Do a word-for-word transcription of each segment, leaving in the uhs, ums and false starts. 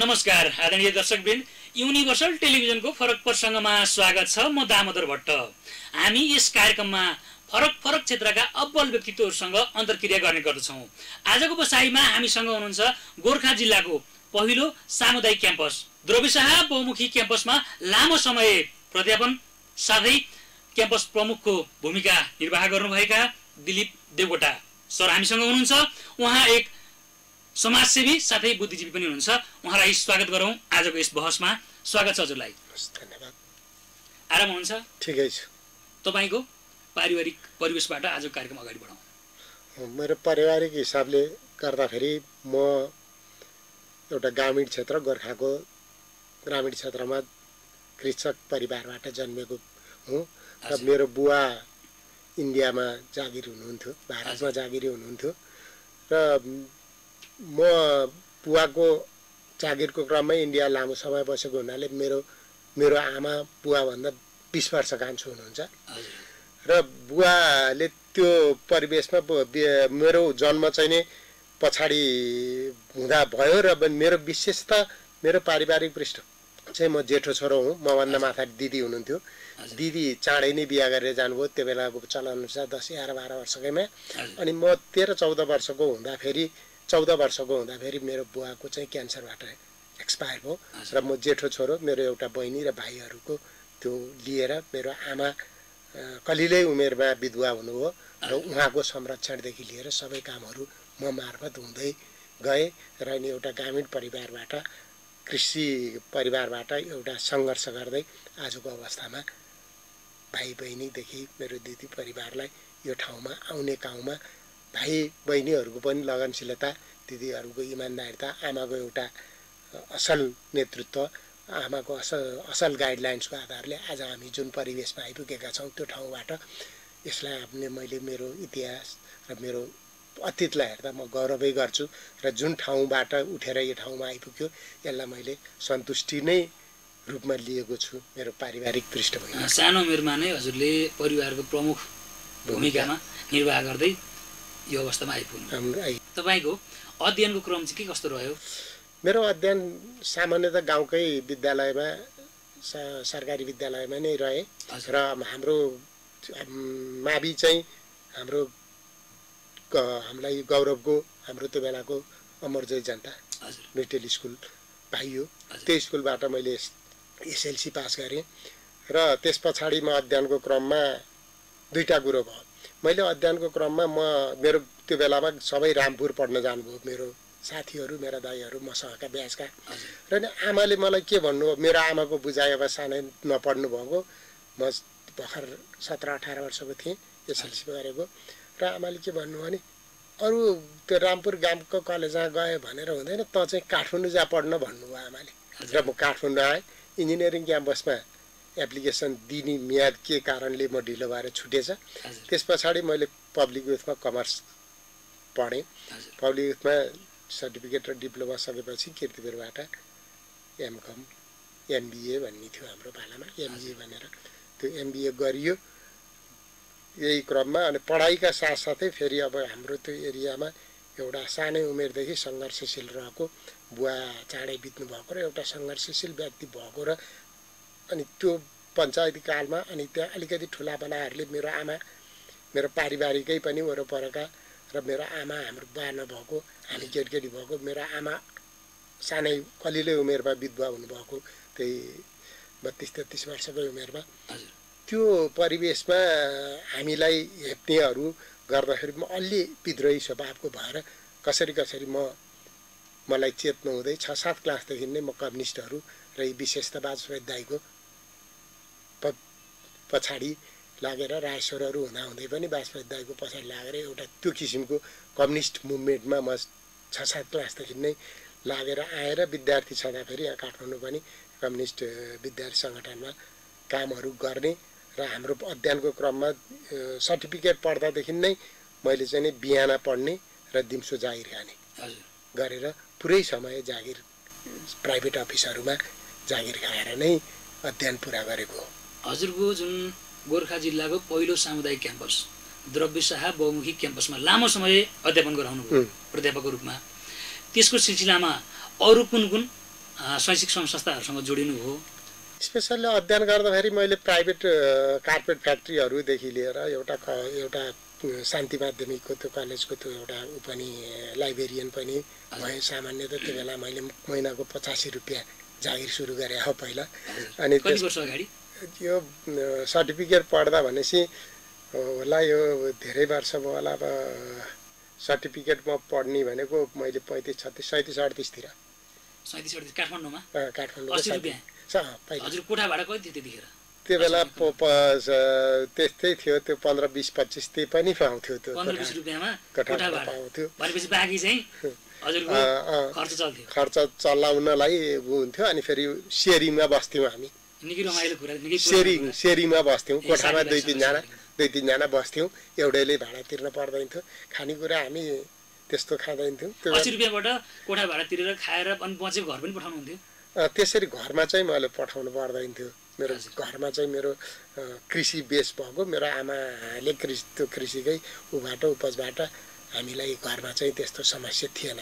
नमस्कार आदरणीय दर्शकवृन्द, युनिभर्सल टेलिभिजनको फरक प्रसङ्गमा स्वागत छ। म दामोदर भट्ट। हामी यस कार्यक्रममा फरक फरक क्षेत्रका अब्बल व्यक्तित्वहरूसँग अन्तर्क्रिया गर्ने गर्दछौँ। आजको बसाइमा हामीसँग हुनुहुन्छ गोर्खा जिल्लाको पहिलो सामुदायिक क्याम्पस द्रव्यशाह बहुमुखी क्याम्पसमा लामो समय प्राध्यापन साथै क्याम्पस प्रमुखको भूमिका निर्वाह गर्नुभएका दिलीप देवकोटा सर हामीसँग हुनुहुन्छ। उहाँ एक समाजसेवी साथै बुद्धिजीवी पनि हुनुहुन्छ। उहाँलाई स्वागत गरौँ आजको यस बहसमा। स्वागत छ हजुरलाई। धन्यवाद। आराम हुनुहुन्छ? ठिकै छु। तपाईँको पारिवारिक परिवेशबाट आजको कार्यक्रम अगाडि बढाउँ। मेरो पारिवारिक हिसाबले गर्दाखेरि म एउटा ग्रामीण क्षेत्र गोर्खाको ग्रामीण क्षेत्रमा कृषक परिवारबाट जन्मेको हुँ र मेरो बुवा इन्डियामा जागिर हुनुहुन्थ्यो, भारतमा जागिरी हुनुहुन्थ्यो र म बुवाको जागिरको क्रममै इन्डिया लामो समय बसेको हुनाले मेरो मेरो आमा बुवाभन्दा बिस वर्ष कान्छो हुनुहुन्छ र बुवाले त्यो परिवेशमा मेरो जन्म चाहिँ नै पछाडि हुँदा भयो र मेरो विशेषता मेरो पारिवारिक पृष्ठ चाहिँ म जेठो छोरो हुँ। मभन्दा माथि दिदी हुनुहुन्थ्यो। दिदी चाँडै नै बिहा गरेर जानुभयो। त्यो बेलाको चलन अनुसार दस एघार बाह्र वर्षकैमा। अनि म तेह्र चौध वर्षको हुँदाखेरि चौध वर्षको हुँदाखेरि मेरो बुवाको चाहिँ क्यान्सरबाट एक्सपायर भयो र म जेठो छोरो। मेरो एउटा बहिनी र भाइहरूको त्यो लिएर मेरो आमा कलिलै उमेरमा विधवा हुनुभयो र उहाँको संरक्षणदेखि लिएर सबै कामहरू म मार्फत हुँदै गए र अनि एउटा ग्रामीण परिवारबाट कृषि परिवारबाट एउटा सङ्घर्ष गर्दै आजको अवस्थामा भाइ बहिनीदेखि मेरो दिदी परिवारलाई यो ठाउँमा आउने गाउँमा भाइ बहिनीहरूको पनि लगनशीलता, दिदीहरूको इमान्दारिता, आमाको एउटा असल नेतृत्व, आमाको असल असल गाइडलाइन्सको आधारले आज हामी जुन परिवेशमा आइपुगेका छौँ त्यो ठाउँबाट यसलाई हामीले मैले मेरो इतिहास र मेरो अतीतलाई हेर्दा म गौरवै गर्छु र जुन ठाउँबाट उठेर यो ठाउँमा आइपुग्यो यसलाई मैले सन्तुष्टि नै रूपमा लिएको छु मेरो पारिवारिक पृष्ठभूमि। सानो उमेरमा नै हजुरले परिवारको प्रमुख भूमिकामा निर्वाह गर्दै यो अवस्थामा आइपुग्नु। तपाईँको अध्ययनको क्रम चाहिँ के कस्तो रह्यो? मेरो अध्ययन सामान्यतः गाउँकै विद्यालयमा सरकारी विद्यालयमा नै रहे र हाम्रो मावि चाहिँ हाम्रो हामीलाई गौरवको हाम्रो त्यो बेलाको अमरजय जनता मिडल स्कुल पाइयो। त्यो स्कुलबाट मैले एसएलसी पास गरेँ र त्यस पछाडि म अध्ययनको क्रममा दुईवटा कुरो भयो। मैले अध्ययनको क्रममा म मेरो त्यो बेलामा सबै रामपुर पढ्न जानुभयो मेरो साथीहरू, मेरा दाइहरू, मसँगका ब्याजका र नि आमाले मलाई के भन्नु, मेरो आमाको बुझाइ अब सानै नपढ्नु भएको, म भर्खर सत्र अठार वर्षको थिएँ एसएलसी गरेको र आमाले के भन्नु भने अरू त्यो रामपुर गाउँको कलेजमा गयो भनेर हुँदैन, त चाहिँ काठमाडौँ जा पढ्न भन्नुभयो आमाले र म काठमाडौँ आएँ। इन्जिनियरिङ क्याम्पसमा एप्लिकेसन दिने मियाद के कारणले म ढिलो भएर छुटेछ। त्यस पछाडि मैले पब्लिक युथमा कमर्स पढेँ। पब्लिक युथमा सर्टिफिकेट र डिप्लोमा सकेपछि कीर्तिपुरबाट एमकम एमबिए भन्ने थियो हाम्रो पालामा, एमबिए भनेर त्यो एमबिए गरियो। यही क्रममा अनि पढाइका साथसाथै फेरि अब हाम्रो त्यो एरियामा एउटा सानै उमेरदेखि सङ्घर्षशील रहेको बुवा चाँडै बित्नु भएको र एउटा सङ्घर्षशील व्यक्ति भएको र अनि त्यो पञ्चायती कालमा अनि त्यहाँ अलिकति ठुला बडाहरूले मेरो आमा मेरो पारिवारिकै पनि वरपरका र मेरो आमा हाम्रो बुवा नभएको हामी केटकेटी भएको, मेरो आमा सानै कलिलै उमेरमा विधवा हुनुभएको त्यही बत्तिस तेत्तिस वर्षकै उमेरमा। त्यो परिवेशमा हामीलाई हेप्नेहरू गर्दाखेरि म अलि विद्रोही स्वभावको भएर कसरी कसरी म मलाई चेत्नु हुँदै छ सात क्लासदेखि नै म कम्युनिस्टहरू र विशेष त वाजपेयी दाइको प पछाडि लागेर रायश्वरहरू हुँदाहुँदै पनि वाजपेयी दाइको पछाडि लागेर एउटा त्यो किसिमको कम्युनिस्ट मुभमेन्टमा म छ सात क्लासदेखि नै लागेर आएर विद्यार्थी छँदाखेरि यहाँ काठमाडौँ पनि कम्युनिस्ट विद्यार्थी सङ्गठनमा कामहरू गर्ने र हाम्रो अध्ययनको क्रममा सर्टिफिकेट पढ्दादेखि नै मैले चाहिँ नि बिहान पढ्ने र दिउँसो जागिर खाने गरेर पुरै समय जागिर प्राइभेट अफिसहरूमा जागिर खाएर नै अध्ययन पुरा गरेको हो। हजुरको जुन गोर्खा जिल्लाको पहिलो सामुदायिक क्याम्पस द्रव्यशाह बहुमुखी क्याम्पसमा लामो समय अध्यापन गराउनुभयो प्राध्यापकको रूपमा, त्यसको सिलसिलामा अरू कुन कुन शैक्षिक संस्थाहरूसँग जोडिनु हो? स्पेसल्ली अध्ययन गर्दाखेरि मैले प्राइभेट कार्पेट फ्याक्ट्रीहरूदेखि लिएर एउटा एउटा शान्ति माध्यमिकको त्यो कलेजको त्यो एउटा ऊ पनि लाइब्रेरियन पनि भएँ। सामान्यतः त्यो बेला मैले महिनाको पचासी रुपियाँ जागिर सुरु गरेँ हो पहिला। अनि कति वर्ष अगाडि यो सर्टिफिकेट पढ्दा भनेपछि होला यो धेरै वर्ष भयो होला। अब सर्टिफिकेटमा पढ्ने भनेको मैले पैँतिस छत्तिस सैँतिस अडतिसतिर सैँतिस अडतिस काठमाडौँमा काठमाडौँ हजुर कोठा भाडा कति थियो त्यतिखेर? त्यो बेला त्यस्तै थियो, त्यो पन्ध्र बिस पच्चिस त्यही पनि पाउँथ्यो। त्यो पन्ध्र बिस रुपियाँमा कोठा पाउँथ्यो। भनेपछि बाँकी चाहिँ हजुरको खर्च चल्थ्यो? खर्च चलाउनलाई हुन्थ्यो। अनि फेरि सेयरिङमा बस्थ्यौँ हामी। निकै रमाइलो कुरा, निकै सेयरिङ सेयरिङमा बस्थ्यौँ। कोठामा दुई तिनजना दुई तिनजना बस्थ्यौँ। एउटैले भाडा तिर्न पर्दैन थियो। खानेकुरा हामी त्यस्तो खाँदैन थियौँ। त्यो अस्सी रुपियाँबाट कोठा भाडा तिरेर खाएर अनि बचेको घर पनि पठाउनुहुन्थ्यो? त्यसरी घरमा चाहिँ मैले पठाउनु पर्दैन थियो। मेरो घरमा चाहिँ मेरो कृषि बेस भएको, मेरो आमाले कृषि त्यो कृषिकै उबाट उपजबाट हामीलाई घरमा चाहिँ त्यस्तो समस्या थिएन।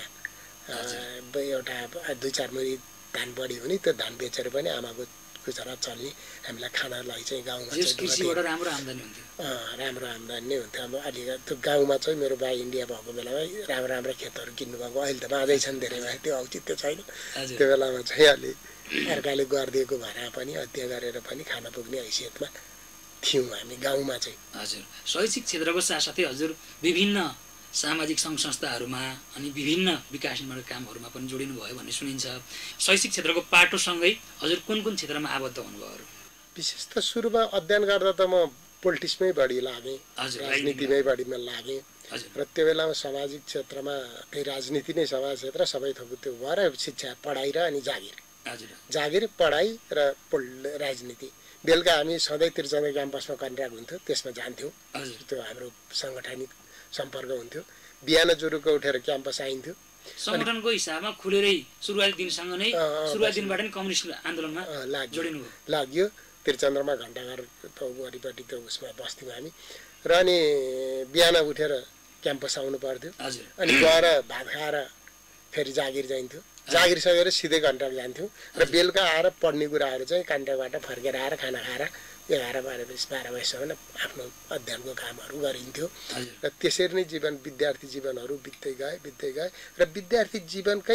एउटा दुई चार मुरी धान बढी हुने, त्यो धान बेचेर पनि आमाको गुजारा चल्ने, हामीलाई खानालाई चाहिँ गाउँमा चाहिँ कृषिबाट राम्रो आम्दानी हुन्थ्यो। राम्रो आम्दानी नै हुन्थ्यो। अब अलि त्यो गाउँमा चाहिँ मेरो बा इन्डिया भएको बेलामा राम्रो राम्रो खेतहरू किन्नुभएको, अहिले त बाँझै छन् धेरै भए, त्यो औचित्य छैन। त्यो बेलामा चाहिँ अलि अर्काले गरिदिएको भरा पनि हत्या गरेर पनि खान पुग्ने हैसियतमा थियौँ हामी गाउँमा चाहिँ। हजुर, शैक्षिक क्षेत्रको साथसाथै हजुर विभिन्न सामाजिक सङ्घ संस्थाहरूमा अनि विभिन्न विकास निर्माण कामहरूमा पनि जोडिनु भयो भन्ने सुनिन्छ। शैक्षिक क्षेत्रको पाटोसँगै हजुर कुन कुन क्षेत्रमा आबद्ध हुनुभयो? विशेष त सुरुमा अध्ययन गर्दा त म पोलिटिक्समै बढी लागेँ, राजनीतिमै बढीमा लागेँ। र त्यो बेलामा सामाजिक क्षेत्रमा त्यही राजनीति नै समाज क्षेत्र सबै थोक त्यो भएर शिक्षा पढाइ र अनि जागिर जागिर पढाइ र राजनीति। बेलुका हामी सधैँ त्रिचन्द्र क्याम्पसमा कन्ट्र्याक्ट हुन्थ्यो, त्यसमा जान्थ्यौँ। त्यो हाम्रो साङ्गठनिक सम्पर्क हुन्थ्यो। बिहान जुरुको उठेर क्याम्पस आइन्थ्यो। सङ्गठनको हिसाबमा खुलेरै सुरुवाती दिनसँग नै सुरुवाती दिनबाट नै कम्युनिस्ट आन्दोलनमा जोडिनु लाग्यो। त्रिचन्द्रमा घण्टाघर वरिपट्टि त्यो उसमा बस्थ्यौँ हामी। र अनि बिहान उठेर क्याम्पस आउनु पर्थ्यो। अनि गएर भात खाएर फेरि जागिर जाइन्थ्यो। जागिर सकेर सिधै कन्ट्र्याक्ट जान्थ्यौँ। र बेलुका आएर पढ्ने कुराहरू चाहिँ कन्ट्र्याक्टबाट फर्केर आएर खाना खाएर एघार बाह्र बजी बाह्र बजीसम्म आफ्नो अध्ययनको कामहरू गरिन्थ्यो। र त्यसरी नै जीवन विद्यार्थी जीवनहरू बित्दै गए बित्दै गए र विद्यार्थी जीवनकै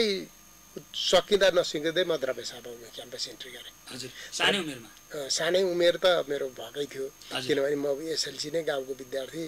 सकिँदा नसकिँदै म द्रव्यसा बाबुमा क्याम्पस इन्ट्री गरेँ। हजुर, सानै उमेरमा? सानै उमेर त मेरो भएकै थियो, किनभने म एसएलसी नै गाउँको विद्यार्थी।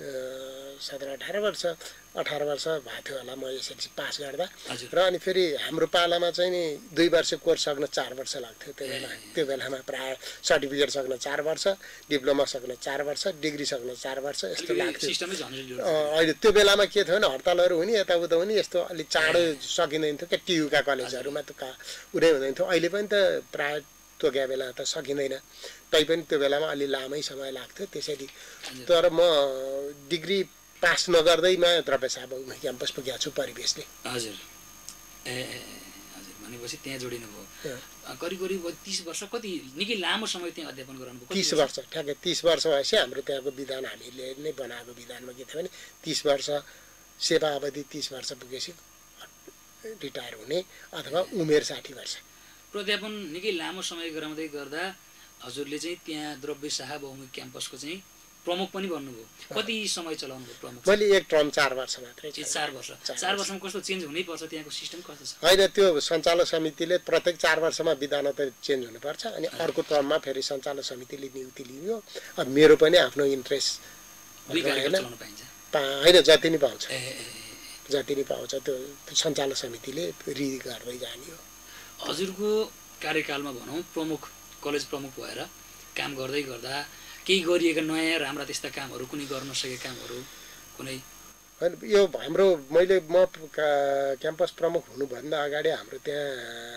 सत्र अठार वर्ष अठार वर्ष भएको थियो होला म एसएलसी पास गर्दा। र अनि फेरि हाम्रो पालामा चाहिँ नि दुई वर्ष कोर्स सक्न चार वर्ष लाग्थ्यो। त्यो बेला त्यो बेलामा प्रायः सर्टिफिकेट सक्न चार वर्ष, डिप्लोमा सक्न चार वर्ष, डिग्री सक्न चार वर्ष यस्तो लाग्थ्यो। अहिले त्यो बेलामा के थियो भने हडतालहरू हुने, यताउता हुने, यस्तो अलिक चाँडो सकिँदैन थियो क्या। टियुका कलेजहरूमा त उनी हुँदैन थियो। अहिले पनि त प्रायः तोक्या बेला त सकिँदैन, तैपनि त्यो बेलामा अलि लामै समय लाग्थ्यो। त्यसरी तर म डिग्री पास नगर्दैमा द्रव्यसा बाबुमा क्याम्पस पुगेको छु परिवेशले। हजुर, ए हजुर, भनेपछि त्यहाँ जोडिनु भयो। करिब करिब तिस वर्ष, कति निकै लामो समय त्यहाँ अध्यापन गराउनुभयो? तिस वर्ष ठ्याक्कै तिस वर्ष भएपछि हाम्रो त्यहाँको विधान हामीले नै बनाएको विधानमा के थियो भने तिस वर्ष सेवा अवधि तिस वर्ष पुगेपछि रिटायर हुने अथवा उमेर साठी वर्ष। प्राध्यापन निकै लामो समय गराउँदै गर्दा हजुरले चाहिँ त्यहाँ द्रव्यशाह बहुमुखी क्याम्पसको चाहिँ प्रमुख पनि बन्नुभयो। कति समय चलाउनु भयो प्रमुख? मैले एक टर्म चार वर्ष मात्रै। चार वर्ष चार वर्षमा कस्तो चेन्ज हुनैपर्छ? त्यहाँको सिस्टम कस्तो छ? होइन, त्यो सञ्चालक समितिले प्रत्येक चार वर्षमा विधान त चेन्ज हुनुपर्छ। अनि अर्को टर्ममा फेरि सञ्चालक समितिले नियुक्ति लियो। अब मेरो पनि आफ्नो इन्ट्रेस्ट होइन, जति नै पाउँछ जति नै पाउँछ त्यो सञ्चालक समितिले रि गर्दै जाने हो। हजुरको कार्यकालमा भनौँ प्रमुख कलेज प्रमुख भएर काम गर्दै गर्दा केही गरिएका नयाँ राम्रा त्यस्ता कामहरू, कुनै गर्न सकेका कामहरू कुनै? होइन, यो हाम्रो मैले म क्याम्पस प्रमुख हुनुभन्दा अगाडि हाम्रो त्यहाँ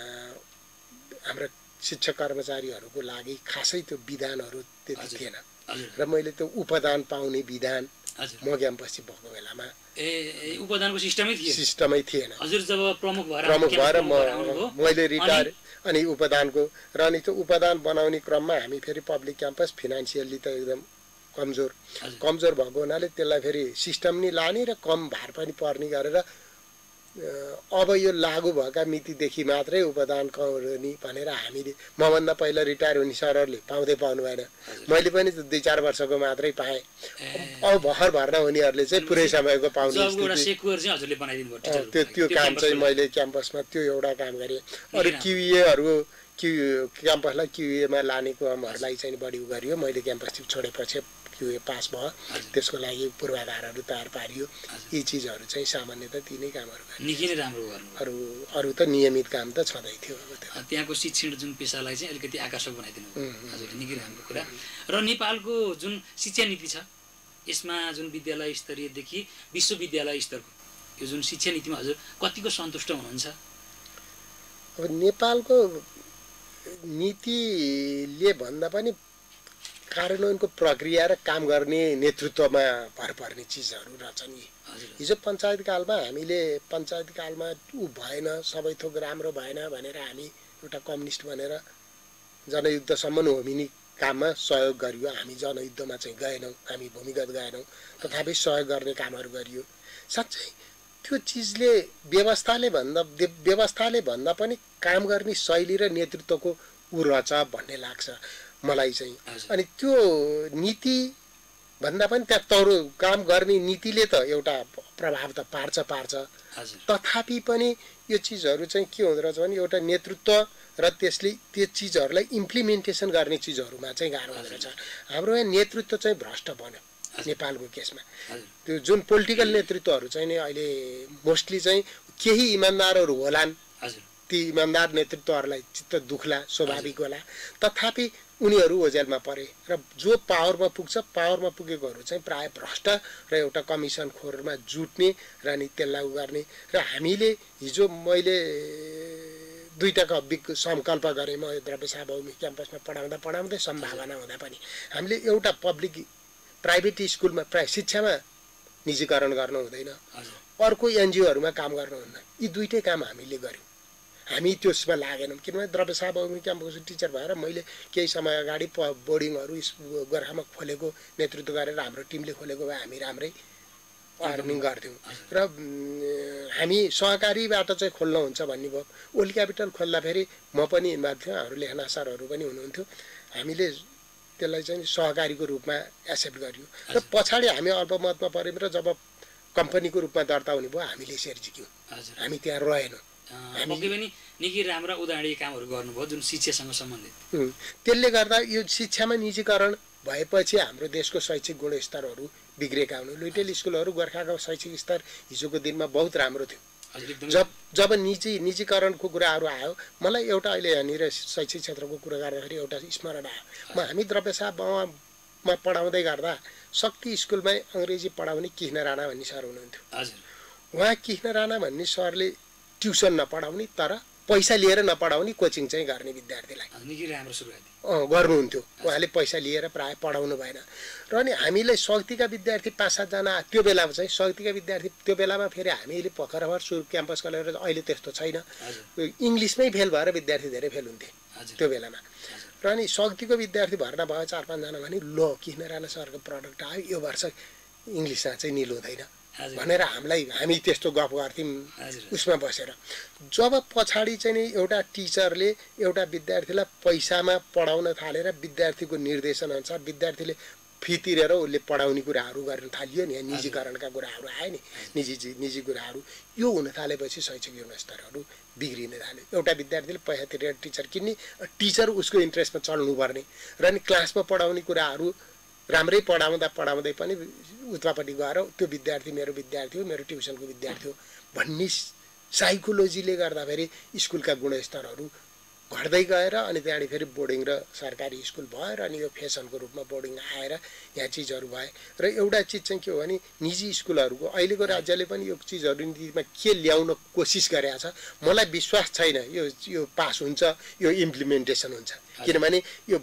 हाम्रा शिक्षक कर्मचारीहरूको लागि खासै त्यो विधानहरू त्यति थिएन। र मैले त्यो उपदान पाउने विधान म क्याम्पस भएको बेलामा ए उपदानको सिस्टमै थिएन सिस्टमै थिएन। हजुर जब प्रमुख भएर प्रमुख भएर म मैले रिटायर अनि उपदानको र अनि त्यो उपदान बनाउने क्रममा हामी फेरि पब्लिक क्याम्पस फिनान्सियल्ली त एकदम कमजोर कमजोर भएको हुनाले त्यसलाई फेरि सिस्टम नि लाने र कम भार पनि पर्ने गरेर अब यो लागू भएका मितिदेखि मात्रै उपदान कौरनी भनेर हामीले मभन्दा पहिला रिटायर हुने सरहरूले पाउँदै पाउनु भएन। मैले पनि दुई चार वर्षको मात्रै पाएँ। अब भर्खर भर्ना हुनेहरूले चाहिँ पुरै समयको पाउने त्यो त्यो काम चाहिँ मैले क्याम्पसमा त्यो एउटा काम गरेँ। अरू क्युएहरू क्यु क्याम्पसलाई क्युएमा लाने कामहरूलाई चाहिँ बढी उ गरियो। मैले क्याम्पस छोडेपछि क्युए पास भयो, त्यसको लागि पूर्वाधारहरू तयार पारियो। यी चिजहरू चाहिँ सामान्यतः ती नै कामहरू गरे। निकै नै राम्रो गर्नु। अरू अरू त नियमित काम त छँदै थियो। अब त्यहाँको शिक्षण जुन पेसालाई चाहिँ अलिकति आकर्षक बनाइदिनु हजुर, निकै राम्रो कुरा। र नेपालको जुन शिक्षा नीति छ यसमा जुन विद्यालय स्तरीयदेखि विश्वविद्यालय स्तरको यो जुन शिक्षा नीतिमा हजुर कतिको सन्तुष्ट हुनुहुन्छ? अब नेपालको नीतिले भन्दा पनि कार्यान्वयनको प्रक्रिया र काम गर्ने नेतृत्वमा भर पर्ने चिजहरू रहेछन्। हिजो पञ्चायत कालमा हामीले पञ्चायत कालमा ऊ भएन, सबै थोक राम्रो भएन भनेर हामी एउटा कम्युनिस्ट भनेर जनयुद्धसम्म होमिने काममा सहयोग गरियो। हामी जनयुद्धमा चाहिँ गएनौँ, हामी भूमिगत गएनौँ, तथापि सहयोग गर्ने कामहरू गरियो। साँच्चै त्यो चिजले व्यवस्थाले भन्दा व्यवस्थाले भन्दा पनि काम गर्ने शैली र नेतृत्वको ऊ रहेछ भन्ने लाग्छ मलाई चाहिँ। अनि त्यो नीति भन्दा पनि त्यहाँ तौरो काम गर्ने नीतिले त एउटा प्रभाव त पार्छ पार्छ तथापि पनि यो चिजहरू चाहिँ के हुँदो रहेछ भने एउटा नेतृत्व र त्यसले त्यो चिजहरूलाई इम्प्लिमेन्टेसन गर्ने चिजहरूमा चाहिँ गाह्रो हुँदो रहेछ। हाम्रो यहाँ नेतृत्व चाहिँ भ्रष्ट बन्यो नेपालको केसमा। त्यो जुन पोलिटिकल नेतृत्वहरू चाहिँ नि अहिले मोस्टली चाहिँ केही इमान्दारहरू होलान्, ती इमान्दार नेतृत्वहरूलाई चित्त दुख्ला, स्वाभाविक होला, तथापि उनीहरू ओझेलमा परे र जो पावरमा पुग्छ पावरमा पुगेकोहरू चाहिँ प्राय भ्रष्ट र एउटा कमिसन खोरमा जुट्ने र अनि त्यसलाई उ गर्ने। र हामीले हिजो मैले दुईटा कविक सङ्कल्प गरेँ म द्रव्यशाह बहुमुखी क्याम्पसमा पढाउँदा पढाउँदै सम्भावना हुँदा पनि हामीले एउटा पब्लिक प्राइभेट स्कुलमा प्राय शिक्षामा निजीकरण गर्नु हुँदैन, अर्को एनजिओहरूमा काम गर्नुहुन्न। यी दुईटै काम हामीले गऱ्यौँ। हामी त्यसमा लागेनौँ किनभने द्रव्यशाह बहुमुखी क्याम्पसको टिचर भएर मैले केही समय अगाडि प बोर्डिङहरू गोर्खामा खोलेको नेतृत्व गरेर हाम्रो टिमले खोलेको भए हामी राम्रै अर्निङ गर्थ्यौँ। र हामी सहकारीबाट चाहिँ खोल्न हुन्छ भन्ने भयो। ओल्ड क्यापिटल खोल्दाखेरि म पनि इन्भल्भ थिएँ, हाम्रो लेखना सरहरू पनि हुनुहुन्थ्यो। हामीले त्यसलाई चाहिँ सहकारीको रूपमा एक्सेप्ट गरियो र पछाडि हामी अल्पमतमा पऱ्यौँ र जब कम्पनीको रूपमा दर्ता हुने भयो हामीले सेयर झिक्यौँ, हामी त्यहाँ रहेनौँ। पक्कै पनि निकै राम्रा उदाहरणीय कामहरू गर्नुभयो जुन शिक्षासँग सम्बन्धित। त्यसले गर्दा यो शिक्षामा निजीकरण भएपछि हाम्रो देशको शैक्षिक गुणस्तरहरू बिग्रेका हुन्। लिटल स्कुलहरू गोर्खाको शैक्षिक स्तर हिजोको दिनमा बहुत राम्रो थियो। जब जब निजी निजीकरणको कुराहरू आयो मलाई एउटा अहिले यहाँनिर शैक्षिक क्षेत्रको कुरा गर्दाखेरि एउटा स्मरण आयो। म हामी द्रव्यशाह मा पढाउँदै गर्दा शक्ति स्कुलमै अङ्ग्रेजी पढाउने किहन राणा भन्ने सर हुनुहुन्थ्यो। उहाँ किहन राणा भन्ने सरले ट्युसन नपढाउने तर पैसा लिएर नपढाउने कोचिङ चाहिँ गर्ने विद्यार्थीलाई गर्नुहुन्थ्यो। उहाँले पैसा लिएर प्राय पढाउनु भएन। र अनि हामीले शक्तिका विद्यार्थी पाँच सातजना त्यो बेलामा चाहिँ शक्तिका विद्यार्थी त्यो बेलामा फेरि हामीले भर्खर सुरु क्याम्पस खोलेर अहिले त्यस्तो छैन, इङ्ग्लिसमै फेल भएर विद्यार्थी धेरै फेल हुन्थे त्यो बेलामा। र अनि शक्तिको विद्यार्थी भर्ना भयो चार पाँचजना भने लो किन राणा सरको प्रडक्ट आयो यो वर्ष इङ्ग्लिसमा चाहिँ निल हुँदैन भनेर हामीलाई हामी त्यस्तो गफ गर्थ्यौँ उसमा बसेर। जब पछाडि चाहिँ नि एउटा टिचरले एउटा विद्यार्थीलाई पैसामा पढाउन थालेर विद्यार्थीको निर्देशनअनुसार विद्यार्थीले फी तिरेर उसले पढाउने कुराहरू गर्न थालियो नि, निजीकरणका कुराहरू आयो नि, निजी निजी कुराहरू यो हुन थालेपछि शैक्षिक गुणस्तरहरू बिग्रिन थाल्यो। एउटा विद्यार्थीले पैसा तिरेर टिचर किन्ने, टिचर उसको इन्ट्रेस्टमा चल्नुपर्ने र अनि क्लासमा पढाउने कुराहरू राम्रै पढाउँदा पढाउँदै पनि उतापट्टि गएर त्यो विद्यार्थी मेरो विद्यार्थी हो, मेरो ट्युसनको विद्यार्थी हो भन्ने साइकोलोजीले गर्दाखेरि स्कुलका गुणस्तरहरू घट्दै गएर अनि त्यहाँदेखि फेरि बोर्डिङ र सरकारी स्कुल भयो र अनि यो फेसनको रूपमा बोर्डिङ आएर यहाँ चिजहरू भए। र एउटा चिज चाहिँ के हो भने निजी स्कुलहरूको अहिलेको राज्यले पनि यो चिजहरू नीतिमा के ल्याउन कोसिस गरेको छ मलाई विश्वास छैन यो यो पास हुन्छ, यो इम्प्लिमेन्टेसन हुन्छ। किनभने यो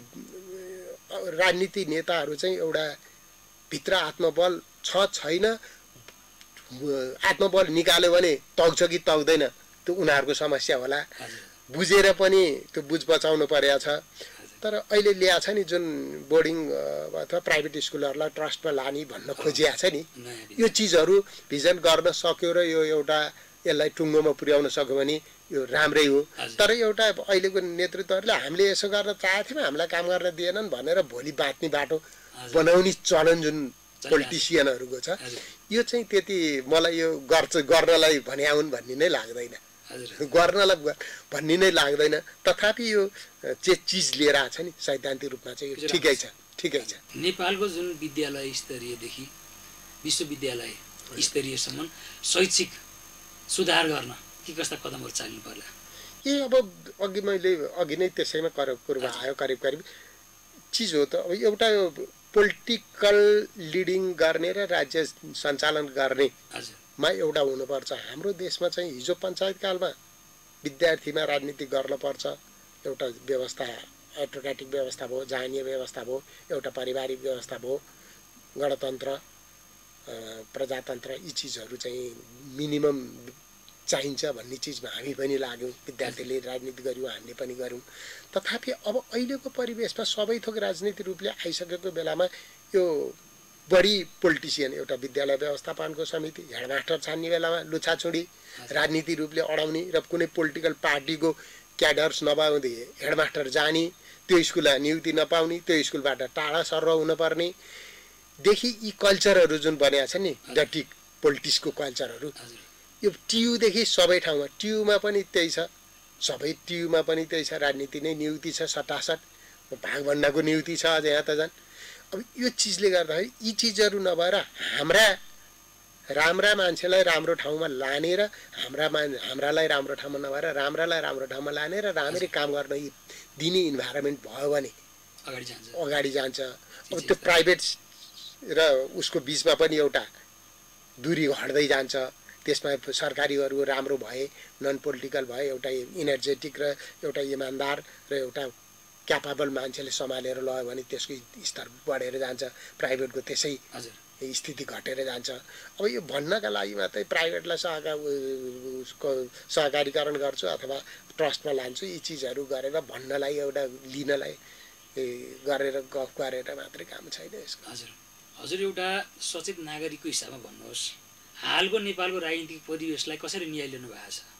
राजनीति नेताहरू चाहिँ एउटा भित्र आत्मबल छ छैन, आत्मबल निकाल्यो भने तग्छ कि तग्दैन त्यो उनीहरूको समस्या होला, बुझेर पनि त्यो बुझ बचाउनु परेको छ। तर अहिले ल्याएको छ नि जुन बोर्डिङ अथवा प्राइभेट स्कुलहरूलाई ट्रस्टमा लाने भन्न खोजिएको छ नि, यो चिजहरू भिजन गर्न सक्यो र यो एउटा यसलाई टुङ्गोमा पुर्याउन सक्यो भने यो राम्रै हो। तर एउटा अहिलेको नेतृत्वहरूले हामीले यसो गर्न चाहेको थियौँ, हामीलाई काम गर्न दिएनन् भनेर भोलि बाँच्ने बाटो बनाउने चलन जुन पोलिटिसियनहरूको छ, यो चाहिँ त्यति मलाई यो गर्छ गर्नलाई भने हुन् भन्ने नै लाग्दैन, गर्नलाई भन्ने नै लाग्दैन। तथापि यो चाहिँ चिज लिएर आएको छ नि सैद्धान्तिक रूपमा चाहिँ यो ठिकै छ, ठिकै छ। नेपालको जुन विद्यालय स्तरीयदेखि विश्वविद्यालय स्तरीयसम्म शैक्षिक सुधार गर्न के कस्ता कदमहरू चाल्नु पर्ला? ए अब अघि मैले अघि नै त्यसैमा कर कुरो आयो, करिब करिब चिज हो त। अब एउटा पोलिटिकल लिडिङ गर्ने र राज्य सञ्चालन गर्नेमा एउटा हुनुपर्छ। हाम्रो देशमा चाहिँ हिजो पञ्चायतकालमा विद्यार्थीमा राजनीति गर्नुपर्छ, एउटा व्यवस्था एटोक्रेटिक व्यवस्था भयो, जानीय व्यवस्था भयो, एउटा पारिवारिक व्यवस्था भयो, गणतन्त्र प्रजातन्त्र, यी चिजहरू चाहिँ मिनिमम चाहिन्छ भन्ने चिजमा हामी पनि लाग्यौँ। विद्यार्थीले राजनीति गर्यौँ, हामीले पनि गऱ्यौँ। तथापि अब अहिलेको परिवेशमा सबै थोक राजनीति रूपले आइसकेको बेलामा यो बढी पोलिटिसियन, एउटा विद्यालय व्यवस्थापनको समिति, हेडमास्टर छान्ने बेलामा लुछाछुडी राजनीति रूपले अडाउने र कुनै पोलिटिकल पार्टीको क्याडर्स नपाउँदै हेडमास्टर जाने, त्यो स्कुललाई नियुक्ति नपाउने, त्यो स्कुलबाट टाढा सर्र हुनुपर्ने देखि यी कल्चरहरू जुन बनिएको छ नि, डटी पोलिटिक्सको कल्चरहरू, यो टियुदेखि सबै ठाउँमा, टियुमा पनि त्यही छ, सबै टियुमा पनि त्यही छ, राजनीति नै नियुक्ति छ, सटासट भागभण्डाको नियुक्ति छ अझ यहाँ त झन्। अब यो चिजले गर्दाखेरि यी चिजहरू नभएर हाम्रा राम्रा मान्छेलाई राम्रो ठाउँमा लाने र हाम्रा मा हाम्रालाई राम्रो ठाउँमा नभएर राम्रालाई राम्रो ठाउँमा लाने र राम्ररी काम गर्न दिने इन्भाइरोमेन्ट भयो भने अगाडि जान्छ अगाडि जान्छ। अब त्यो प्राइभेट र उसको बिचमा पनि एउटा दूरी घट्दै जान्छ। त्यसमा सरकारीहरू राम्रो भए, नन पोलिटिकल भए, एउटा इनर्जेटिक र एउटा इमान्दार र एउटा क्यापेबल मान्छेले सम्हालेर लयो भने त्यसको स्तर बढेर जान्छ, प्राइभेटको त्यसै स्थिति घटेर जान्छ। अब यो भन्नका लागि मात्रै प्राइभेटलाई सहकार उसको सहकारीकरण गर्छु अथवा ट्रस्टमा लान्छु, यी चिजहरू गरेर भन्नलाई एउटा लिनलाई गरेर गफ गरेर मात्रै काम छैन यसको। हजुर हजुर एउटा सचेत नागरिकको हिसाबमा भन्नुहोस्, हालको नेपालको राजनीतिक परिवेशलाई कसरी नियालिनु भएको छ?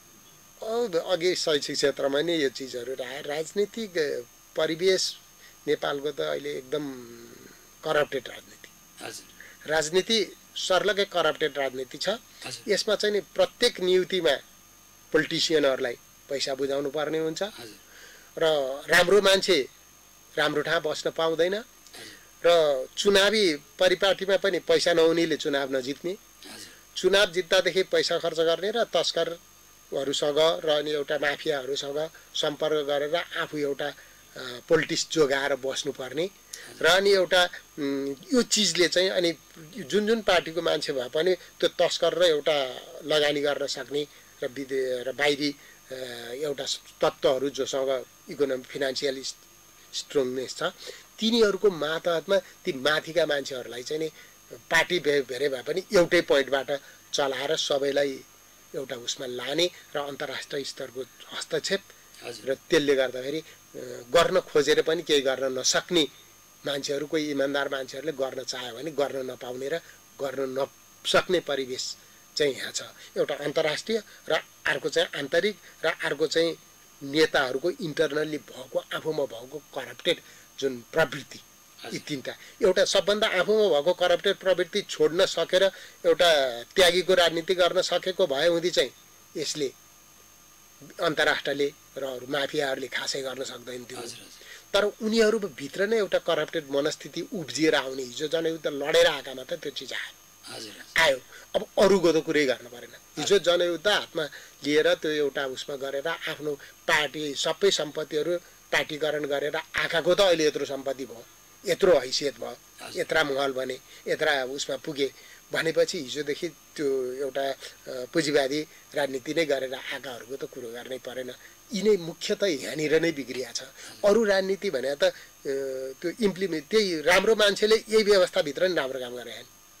अघि शैक्षिक क्षेत्रमा नै यो चिजहरू आए। राजनीतिक परिवेश नेपालको त अहिले एकदम करप्टेड राजनीति, हजुर राजनीति सर्लकै करप्टेड राजनीति छ। यसमा चाहिँ नि प्रत्येक नियुक्तिमा पोलिटिसियनहरूलाई पैसा बुझाउनु पर्ने हुन्छ र राम्रो मान्छे राम्रो ठाउँ बस्न पाउँदैन र चुनावी परिपाटीमा पनि पैसा नहुनेले चुनाव नजित्ने, चुनाव जित्दादेखि पैसा खर्च गर्ने र तस्करहरूसँग र अनि एउटा माफियाहरूसँग सम्पर्क गरेर आफू एउटा पोलिटिक्स जोगाएर बस्नुपर्ने र अनि एउटा यो चिजले चाहिँ अनि जुन जुन पार्टीको मान्छे भए पनि त्यो तस्कर र एउटा लगानी गर्न सक्ने र विदे र बाहिरी एउटा तत्त्वहरू जोसँग इकोनोमिक फिनान्सियल स्ट्रङनेस छ, तिनीहरूको मातहतमा ती माथिका मान्छेहरूलाई चाहिँ नि पार्टी भेरे भए पनि एउटै पोइन्टबाट चलाएर सबैलाई एउटा उसमा लाने र अन्तर्राष्ट्रिय स्तरको हस्तक्षेप र त्यसले गर्दाखेरि गर्न खोजेर पनि केही गर्न नसक्ने मान्छेहरू, कोही इमान्दार मान्छेहरूले गर्न चाह्यो भने गर्न नपाउने र गर्न नसक्ने परिवेश चाहिँ यहाँ छ। एउटा अन्तर्राष्ट्रिय र अर्को चाहिँ आन्तरिक र अर्को चाहिँ नेताहरूको इन्टरनल्ली भएको आफूमा भएको करप्टेड जुन प्रवृत्ति, यी तिनवटा। एउटा सबभन्दा आफूमा भएको करप्टेड प्रवृत्ति छोड्न सकेर एउटा त्यागीको राजनीति गर्न सकेको भए हुँदी चाहिँ यसले अन्तर्राष्ट्रले र अरू माफियाहरूले खासै गर्न सक्दैन थियो। तर उनीहरू भित्र नै एउटा करप्टेड मनस्थिति उब्जिएर आउने, हिजो जनयुद्ध लडेर आएकामा त त्यो चिज आयो आयो अब अरूको त कुरै गर्न परेन। हिजो जनयुद्ध हातमा लिएर त्यो एउटा उसमा गरेर आफ्नो पार्टी सबै सम्पत्तिहरू पार्टीकरण गरेर आँखाको त अहिले यत्रो सम्पत्ति भयो, यत्रो हैसियत भयो, यत्रा महल बने, यत्रा उसमा पुगे भनेपछि हिजोदेखि त्यो एउटा पुँजीवादी राजनीति नै गरेर आएकाहरूको त कुरो गर्नै परेन। यिनै मुख्यतः यहाँनिर नै बिग्रिया छ। अरू राजनीति भने त त्यो इम्प्लिमेन्ट त्यही राम्रो मान्छेले यही व्यवस्थाभित्र नि राम्रो काम गरे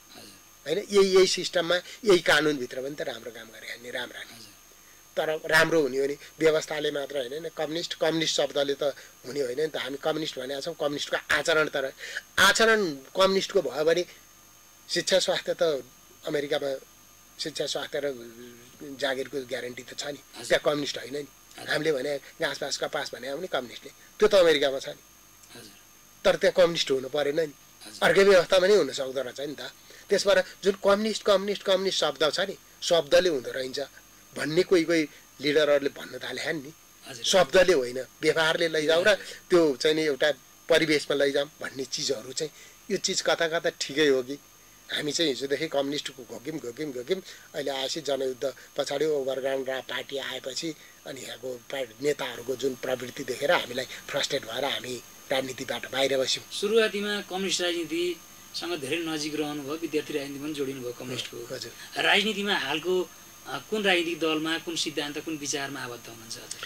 होइन, यही यही सिस्टममा यही कानुनभित्र पनि त राम्रो काम गरे नि राम्रा नि। तर राम्रो हुने हो नि व्यवस्थाले मात्र होइन, कम्युनिस्ट कम्युनिस्ट शब्दले त हुने होइन नि त। हामी कम्युनिस्ट भनेका छौँ, कम्युनिस्टको आचरण तर आचरण कम्युनिस्टको भयो भने शिक्षा स्वास्थ्य त अमेरिकामा शिक्षा स्वास्थ्य र जागिरको ग्यारेन्टी त छ नि। त्यहाँ कम्युनिस्ट होइन नि। हामीले भने घाँस पास कपास भने पनि कम्युनिस्टले, त्यो त अमेरिकामा छ नि। तर त्यहाँ कम्युनिस्ट हुनु परेन नि, अर्कै व्यवस्थामा नै हुन सक्दो रहेछ नि त। त्यसबाट जुन कम्युनिस्ट कम्युनिस्ट कम्युनिस्ट शब्द छ नि, शब्दले हुँदो रहेछ भन्ने कोही कोही लिडरहरूले भन्न थाले नि। शब्दले होइन, व्यवहारले लैजाऊ र त्यो चाहिँ नि एउटा परिवेशमा लैजाऊँ भन्ने चिजहरू चाहिँ, यो चिज कता कता ठिकै हो कि? हामी चाहिँ हिजोदेखि कम्युनिस्टको घोक्यौँ घोक्यौँ घोक्यौँ, अहिले आएपछि जनयुद्ध पछाडि ओभरग्राउन्ड र पार्टी आएपछि अनि यहाँको नेताहरूको जुन प्रवृत्ति देखेर हामीलाई फ्रस्ट्रेट भएर हामी राजनीतिबाट बाहिर बस्यौँ। सुरुवातीमा कम्युनिस्ट राजनीतिसँग धेरै नजिक रहनुभयो, विद्यार्थी राजनीति पनि जोडिनु भयो कम्युनिस्टको। हजुर, राजनीतिमा हालको कुन राजनीतिक दलमा, कुन सिद्धान्त, कुन विचारमा आबद्ध हुनुहुन्छ हजुर?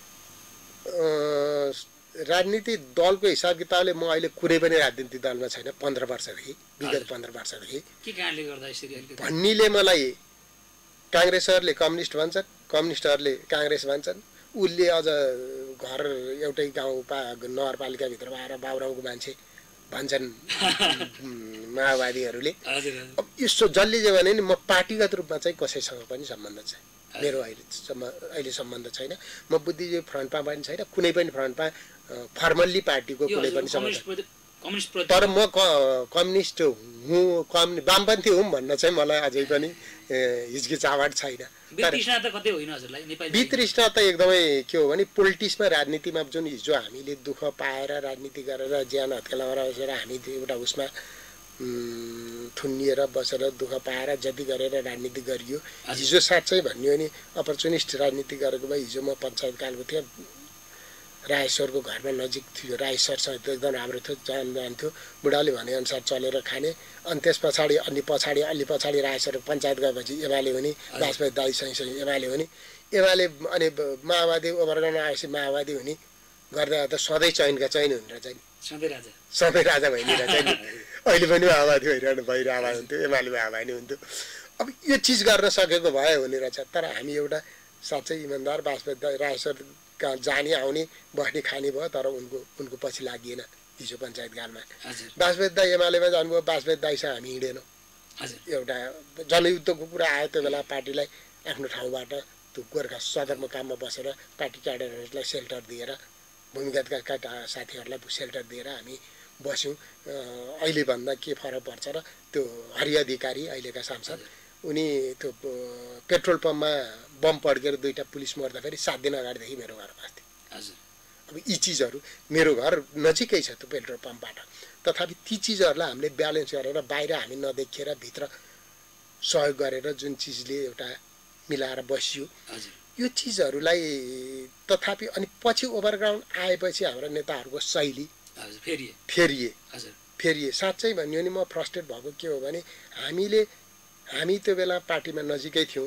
राजनीति दलको हिसाब किताबले म अहिले कुनै पनि राजनीतिक दलमा छैन, पन्ध्र वर्षदेखि, विगत पन्ध्र वर्षदेखि। के कारणले गर्दा यसरी? भन्नेले मलाई काङ्ग्रेसहरूले कम्युनिस्ट भन्छन्, कम्युनिस्टहरूले काङ्ग्रेस भन्छन्, उसले अझ घर एउटै गाउँ पा नगरपालिकाभित्र आएर बाबुरामको मान्छे भन्छन् माओवादीहरूले। अब यसो जसले जे भने नि म पार्टीगत रूपमा चाहिँ कसैसँग पनि सम्बन्ध छैन, मेरो अहिलेसम्म अहिले सम्बन्ध छैन। म बुद्धिजीवी फ्रन्टमा पनि छैन, कुनै पनि फ्रन्टमा फर्मल्ली पार्टीको कुनै पनि सम्बन्ध। तर म कम्युनिस्ट हुँ, कम्युनि वामपन्थी हुँ भन्न चाहिँ मलाई अझै पनि हिचकिचाहट छैन। वितृष्णा त एकदमै के हो भने पोलिटिक्समा राजनीतिमा जुन हिजो हामीले दुःख पाएर राजनीति गरेर ज्यान हत्केलामा बसेर हामी एउटा उसमा थुनिएर बसेर दुःख पाएर जति गरेर राजनीति गरियो, हिजो साँच्चै भन्यो भने अपर्चुनिस्ट राजनीति गरेको भए हिजो म पञ्चायतकालको थिएँ, रायश्वरको घरमा नजिक थियो, रायश्वरसँग एकदम राम्रो थियो, जान जान्थ्यो, बुढाले भनेअनुसार चलेर खाने। अनि त्यस पछाडि अलि पछाडि अलि पछाडि रायश्वर पञ्चायत गएपछि एमाले हुने, वाजपेयी दाइसँगसँगै एमाले हुने, एमाले अनि माओवादी ओभरग्राउन्ड आएपछि माओवादी हुने गर्दा त सधैँ चैनका चैन हुने रहेछ नि, सधैँ राजा सधैँ राजा भइदिरहेछ नि। अहिले पनि माओवादी भइरहनु भइरहनु हुन्थ्यो, एमाले माओवादी हुन्थ्यो। अब यो चिज गर्न सकेको भए हुने रहेछ। तर हामी एउटा साँच्चै इमान्दार वाजपेयी रायश्वर कहाँ जाने आउने बस्ने खाने भयो, तर उनको उनको पछि लागिएन हिजो पञ्चायतकालमा। वाजपेयी दाई एमालेमा जानुभयो, वाजपेयी दाईसँग हामी हिँडेनौँ। एउटा जनयुद्धको कुरा आयो त्यो बेला, पार्टीलाई आफ्नो ठाउँबाट त्यो गोर्खा सदरमुकाममा बसेर पार्टी क्याडरहरूलाई सेल्टर दिएर, भूमिगतका काटा साथीहरूलाई सेल्टर दिएर हामी बस्यौँ। अहिले भन्दा के फरक पर्छ र त्यो हरि अधिकारी अहिलेका सांसद, उनी त्यो पेट्रोल पम्पमा बम पड्केर दुईवटा पुलिस मर्दाखेरि सात दिन अगाडिदेखि मेरो घर बस्थे। अब यी चिजहरू, मेरो घर नजिकै छ त्यो पेट्रोल पम्पबाट, तथापि ती चिजहरूलाई हामीले ब्यालेन्स गरेर बाहिर हामी नदेखिएर भित्र सहयोग गरेर जुन चिजले एउटा मिलाएर बसियो, यो चिजहरूलाई तथापि अनि पछि ओभरग्राउन्ड आएपछि हाम्रो नेताहरूको शैली फेरिए फेरिए फेरिए साँच्चै भन्यो भने म फ्रस्ट्रेट भएको के हो भने हामीले हामी त्यो बेला पार्टीमा नजिकै थियौँ।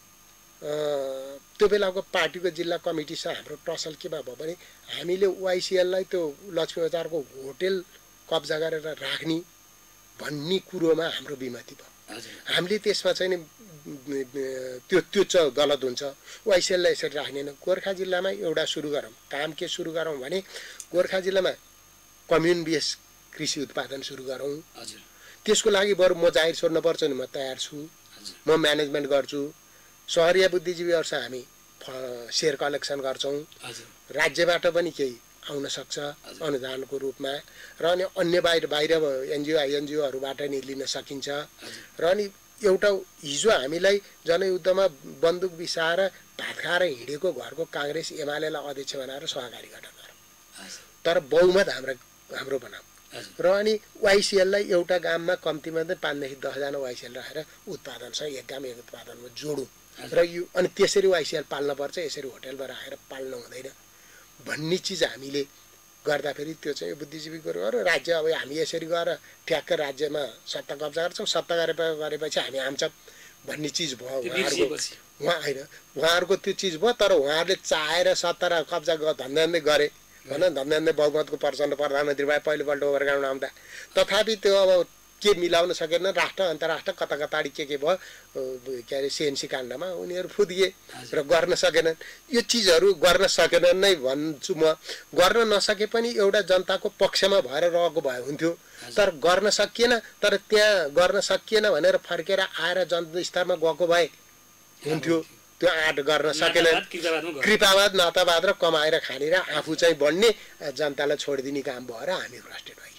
त्यो बेलाको पार्टीको जिल्ला कमिटीसँग हाम्रो टसल केमा भयो भने हामीले वाइसिएललाई त्यो लक्ष्मी बजारको होटेल कब्जा गरेर राख्ने भन्ने कुरोमा हाम्रो विमति भयो। हामीले त्यसमा चाहिँ नि त्यो त्यो चाहिँ गलत हुन्छ, वाइसिएललाई यसरी राख्दैन। गोर्खा जिल्लामा एउटा सुरु गरौँ, काम के सुरु गरौँ भने गोर्खा जिल्लामा कम्युन बेस कृषि उत्पादन सुरु गरौँ। त्यसको लागि बरु म जागिर छोड्न पर्छ नि, म तयार छु, म म्यानेजमेन्ट गर्छु। सहरिया बुद्धिजीवीहरूसँग हामी सेयर कलेक्सन गर्छौँ, राज्यबाट पनि केही आउन सक्छ अनुदानको रूपमा, र अनि अन्य बाहिर बाहिर एनजिओ आइएनजिओहरूबाट नि लिन सकिन्छ। र अनि एउटा हिजो हामीलाई जनयुद्धमा बन्दुक बिसाएर भात खाएर हिँडेको घरको काङ्ग्रेस एमालेलाई अध्यक्ष बनाएर सहकारी गठन गरौँ, तर बहुमत हाम्रो हाम्रो बनाऊ। र अनि वाइसिएललाई एउटा गाममा कम्तीमा चाहिँ पाँचदेखि दसजना वाइसिएल राखेर उत्पादन छ, एक गाम एक उत्पादनमा जोडौँ र यो अनि त्यसरी वाइसिएल पाल्नुपर्छ, यसरी होटेलमा राखेर पाल्नु हुँदैन भन्ने चिज हामीले गर्दाखेरि त्यो चाहिँ बुद्धिजीवी कुरो हो। र राज्य अब हामी यसरी गएर ठ्याक्क राज्यमा सत्ता कब्जा गर्छौँ, सत्ता गरे गरेपछि हामी आउँछौँ भन्ने चिज भयो उहाँहरूको। उहाँ होइन, उहाँहरूको त्यो चिज भयो, तर उहाँहरूले चाहेर सत्ता र कब्जा धन्दै गरे भन, धन्दै बहुमतको प्रचण्ड प्रधानमन्त्री भए पहिलोपल्ट ओभरग्राउन्ड आउँदा। तथापि त्यो अब के मिलाउन सकेन राष्ट्र अन्तर्राष्ट्र कता कताडी के के भयो के अरे सिएनसी काण्डमा उनीहरू फुदिए र गर्न सकेनन्। यो चिजहरू गर्न सकेनन् नै भन्छु म। गर्न नसके पनि एउटा जनताको पक्षमा भएर रहेको भए हुन्थ्यो, तर गर्न सकिएन। तर त्यहाँ गर्न सकिएन भनेर फर्केर आएर जनस्तरमा गएको भए हुन्थ्यो। त्यो आँट गर्न सकेनन्। कृपावाद नातावाद र कमाएर खाने र आफू चाहिँ बढ्ने जनतालाई छोडिदिने काम भएर हामी भ्रष्टेड भइयो।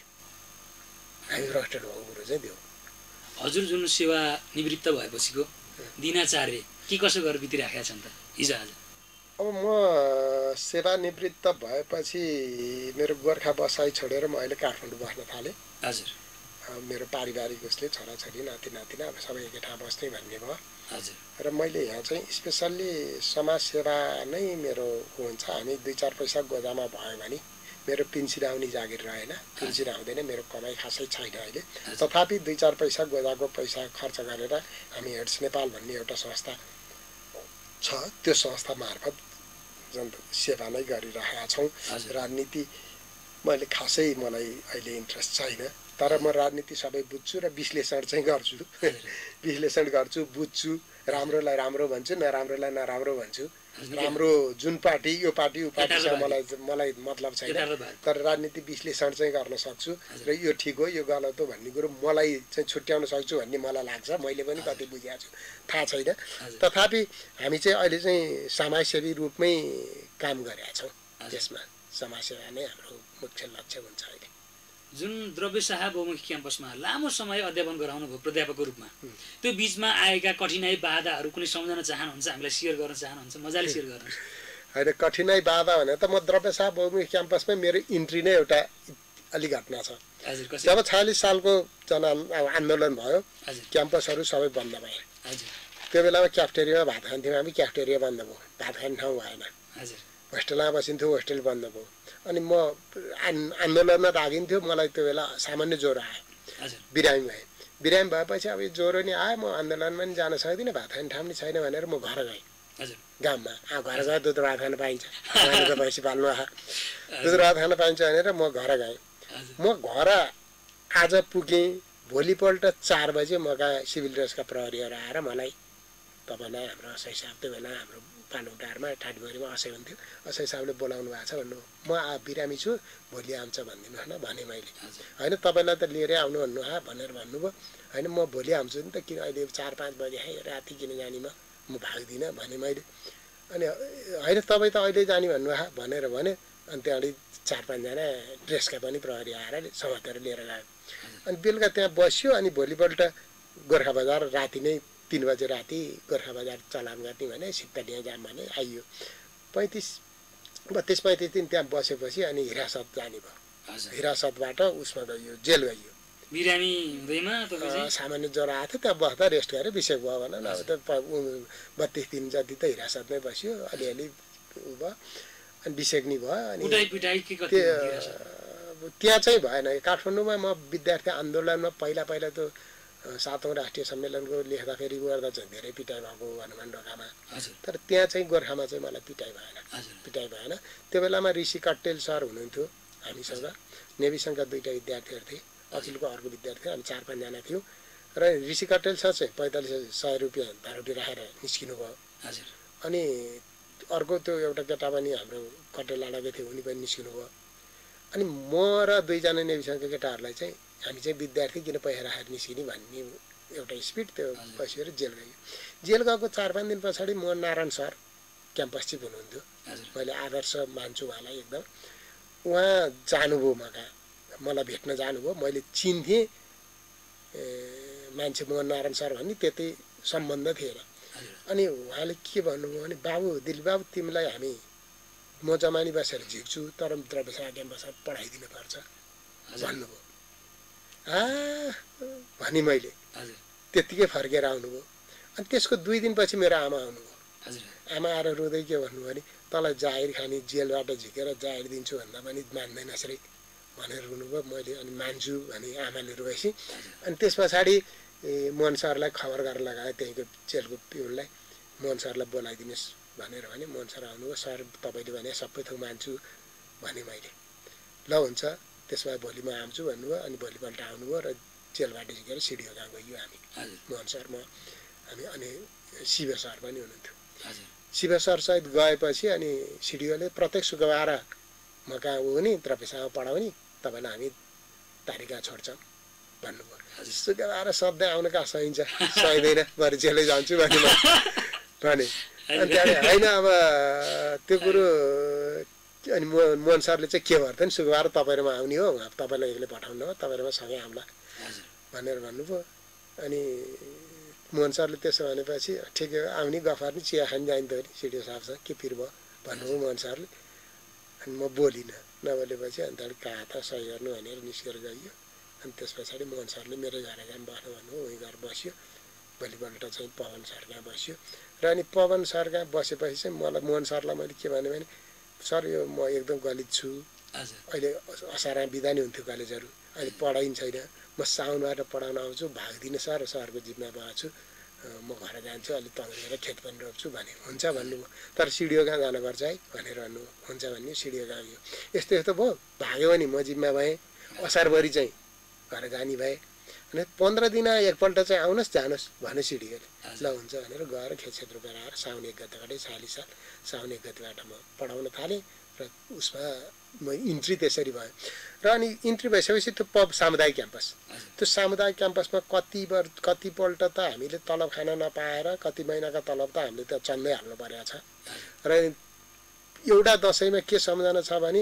हामी भ्रष्टेड भएको कुरो चाहिँ त्यो। हजुर जुन सेवा निवृत्त भएपछिको दिनचर्या के कसो गरेर बितिराखेका छन् त हिजो आज? अब म सेवानिवृत्त भएपछि मेरो गोर्खा बसाइ छोडेर म अहिले काठमाडौँ बस्न थालेँ। हजुर। मेरो पारिवारिक उसले छोराछोरी नाति नातिना अब सबै एकै ठाउँ बस्ने भन्ने भयो। हजुर। र मैले यहाँ चाहिँ स्पेसल्ली समाजसेवा नै मेरो हुन्छ। हामी दुई चार पैसा गोदामा भयो भने मेरो पेन्सन आउने जागिर रहेन, पेन्सन आउँदैन, मेरो कमाइ खासै छैन अहिले। तथापि दुई चार पैसा गोदाको पैसा खर्च गरेर हामी हेड्स नेपाल भन्ने एउटा संस्था छ, त्यो संस्था मार्फत जन सेवा नै गरिरहेका छौँ। राजनीति मैले खासै मलाई अहिले इन्ट्रेस्ट छैन, तर म राजनीति सबै बुझ्छु र विश्लेषण चाहिँ गर्छु। विश्लेषण गर्छु, बुझ्छु, राम्रोलाई राम्रो भन्छु, नराम्रोलाई नराम्रो भन्छु। राम्रो जुन पार्टी यो पार्टी यो पार्टीसँग मलाई मलाई मतलब छैन, तर राजनीति विश्लेषण चाहिँ गर्न सक्छु र यो ठिक हो यो गलत हो भन्ने कुरो मलाई चाहिँ छुट्याउन सक्छु भन्ने मलाई लाग्छ। मैले पनि कति बुझेको छु थाहा छैन। तथापि हामी चाहिँ अहिले चाहिँ समाजसेवी रूपमै काम गरेका छौँ। त्यसमा समाजसेवा नै हाम्रो मुख्य लक्ष्य हुन्छ अहिले। जुन द्रव्य शाह बहुमुखी क्याम्पसमा लामो समय अध्यापन गराउनु भयो प्राध्यापकको रूपमा, त्यो बिचमा आएका कठिनाई बाधाहरू कुनै सम्झन चाहनुहुन्छ? हामीलाई सेयर गर्न चाहनुहुन्छ? मजाले सेयर गर्नुहोस्। होइन, कठिनाई बाधा भने त म द्रव्य शाह बहुमुखी क्याम्पसमै मेरो इन्ट्री नै एउटा अलि घटना छ। जब छयालिस सालको जन आन्दोलन भयो, क्याम्पसहरू सबै बन्द भए। त्यो बेलामा क्याफ्टेरियामा भात खान्थ्यौँ हामी, क्याफ्टेरिया बन्द भयो, भात खाने ठाउँ भएन। होस्टेलमा बसिन्थ्यो, होस्टेल बन्द भयो। अनि म आन्दोलनमा लागिन्थ्यो, मलाई त्यो बेला सामान्य ज्वरो आयो, बिरामी भएँ। बिरामी भएपछि अब यो ज्वरो नि आयो, म आन्दोलनमा पनि जान सक्दिनँ, भात खाने ठाउँ नि छैन भनेर म घर गएँ गाउँमा। घर गएर दुध भात खान पाइन्छ, भैँसी पाल्नु आयो, दुध भात खान पाइन्छ भनेर म घर गएँ। म घर आज पुगेँ, भोलिपल्ट चार बजे म कहाँ सिभिल ड्रेसका प्रहरीहरू आएर मलाई तपाईँलाई हाम्रो असै साहब, त्यो बेला हाम्रो पालुङटारमा ठाडीभरिमा असै हुन्थ्यो, असै साहबले बोलाउनु भएको छ भन्नु, म आ बिरामी छु भोलि आउँछ भनिदिनुहोस् न भने मैले। होइन तपाईँलाई त लिएरै आउनु भन्नु हा भनेर भन्नुभयो। होइन म भोलि आउँछु नि त, किन अहिले चार पाँच बजे है राति किन जाने म म भाग्दिनँ भने मैले। अनि होइन तपाईँ त अहिले जाने भन्नु हा भनेर भने। अनि त्यहाँदेखि चार पाँचजना ड्रेसका पनि प्रहरी आएर समातेर लिएर गयो। अनि बेलुका त्यहाँ बस्यो। अनि भोलिपल्ट गोर्खा बजार राति नै तिन बजे राति गोर्खा बजार चलान गर्ने भने, सित्तलिया जाम भने आइयो। पैँतिस बत्तिस पैँतिस दिन त्यहाँ बसेपछि अनि हिरासत जाने भयो। हिरासतबाट उसमा गइयो, जेल गइयो। बिरामी हुँदैमा सामान्य ज्वरो आएको थियो, त्यहाँ बस्दा रेस्ट गरेर बिसेक भयो भन न। अब त बत्तिस दिन जति त हिरासतमै बस्यो, अलिअलि उ भयो। अनि बिसेक नि भयो। अनि त्यहाँ चाहिँ भएन। काठमाडौँमा म विद्यार्थी आन्दोलनमा पहिला पहिला त सातौँ राष्ट्रिय सम्मेलनको लेख्दाखेरि गर्दा चाहिँ धेरै पिटाइ भएको हनुमान ढोकामा। तर त्यहाँ चाहिँ गोर्खामा चाहिँ मलाई पिटाइ भएन, पिटाइ भएन। त्यो बेलामा ऋषि कट्टेल सर हुनुहुन्थ्यो हामीसँग, नेभीसँगका दुईवटा विद्यार्थीहरू थिए, अखिलको अर्को विद्यार्थी, हामी चार पाँचजना थियौँ। र ऋषि कट्टेल सर चाहिँ पैँतालिस सय रुपियाँ धारोटी राखेर निस्किनु भयो। अनि अर्को त्यो एउटा केटा पनि हाम्रो कट्टेल लाडाको थियो, उनी पनि निस्किनु भयो। अनि म र दुईजना नेभीसँगका केटाहरूलाई चाहिँ हामी चाहिँ विद्यार्थी किन पैसा राखेर निस्किने भन्ने एउटा स्पिड, त्यो बसेर जेल गयो। जेल गएको चार पाँच दिन पछाडि म नारायण सर क्याम्पस चिफ हुनुहुन्थ्यो, मैले आदर्श मान्छु उहाँलाई एकदम। उहाँ जानुभयो म कहाँ, मलाई भेट्न जानुभयो। मैले चिन्थेँ मान्छे म नारायण सर भन्ने, त्यति सम्बन्ध थिएन। अनि उहाँले के भन्नुभयो भने, बाबु दिलीप बाबु तिमीलाई हामी म जमानी बसेर झिक्छु, तर द्रव्य शाह क्याम्पसमा पढाइदिनु पर्छ भन्नुभयो। आ भने मैले त्यत्तिकै फर्केर आउनुभयो। अनि त्यसको दुई दिनपछि मेरो आमा आउनुभयो। आमा आएर रुँदै के भन्नुभयो भने, तँलाई जाहिर खाने जेलबाट झिकेर जाहिर दिन्छु भन्दा पनि मान्दैनस् रे भनेर रुनुभयो। मैले अनि मान्छु भने आमाले रोएपछि। अनि त्यस पछाडि मोहन सरलाई खबर गरेर लगाएँ, त्यहीँको जेलको पिउनलाई, मोहन सरलाई बोलाइदिनुहोस् भनेर भने। मोहन सर आउनुभयो। सर तपाईँले भने सबै थोक मान्छु भने मैले। ल हुन्छ त्यसमा भोलि म आउँछु भन्नुभयो। अनि भोलिपल्ट आउनुभयो र जेलबाट सिकेर सिडिओ कहाँ गइयो हामी मोहन सर म हामी अनि शिव सर पनि हुनुहुन्थ्यो शिव सरसहित गएपछि अनि सिडिओले प्रत्येक शुक्रबार म कहाँ ऊ नि द्रव्यसँग पढाउने तपाईँलाई हामी तालिका छोड्छौँ भन्नुभयो शुक्रबार सधैँ आउनु कहाँ सहिन्छ सहिँदैन बरु जेलै जान्छु भने भने अनि त्यहाँदेखि होइन अब त्यो कुरो अनि मोहन सरले चाहिँ के भन्थ्यो नि शुक्रबार तपाईँहरूमा आउने हो तपाईँलाई एक्लै पठाउनु हो तपाईँहरूमा सँगै आउँला भनेर भन्नुभयो अनि मोहन सरले त्यसो भनेपछि ठिकै हो आउने गफार नि चिया खान जाइन्थ्यो अरे सिडिओ साहबसँग के पिर भयो भन्नुभयो मोहन सरले अनि म बोलिनँ नबोलेपछि अन्त अलिक कहाँ त सही गर्नु भनेर निस्केर गइयो अनि त्यस पछाडि मोहन सरले मेरो घर जानु बस्नु भन्नुभयो उहीँ गएर बस्यो भोलिपल्ट चाहिँ पवन सर कहाँ बस्यो र अनि पवन सर कहाँ बसेपछि चाहिँ मलाई मोहन सरलाई मैले के भने भने सर यो म एकदम गलित छु अहिले असारमा बिदा नि हुन्थ्यो कलेजहरू अहिले पढाइ छैन म साउनबाट पढाउन आउँछु भाग दिनु सर सरको जिम्मा भएको छु म घर जान्छु अलिक तगेर खेत पनि रोप्छु भने हुन्छ भन्नुभयो तर सिडिओ कहाँ जानुपर्छ है भनेर भन्नुभयो हुन्छ भन्ने सिडिओ कहाँ गयो यस्तो यस्तो भयो भाग्यो भने म जिम्मा भएँ असारभरि चाहिँ घर जाने भए अनि पन्ध्र दिन एकपल्ट चाहिँ आउनुहोस् जानुहोस् भन्यो सिडिओले ल हुन्छ भनेर गएर खेत क्षेत्र रोपेर आएर साउन एक गतेबाटै चालिस साल साउन एक गतेबाट म पढाउन थालेँ र उसमा म इन्ट्री त्यसरी भयो र अनि इन्ट्री भइसकेपछि त्यो पब सामुदायिक क्याम्पस त्यो सामुदायिक क्याम्पसमा कति बर कतिपल्ट त हामीले तलब खान नपाएर कति महिनाका तलब त हामीले त चन्दै हाल्नु परेको छ र एउटा दसैँमा के सम्झना छ भने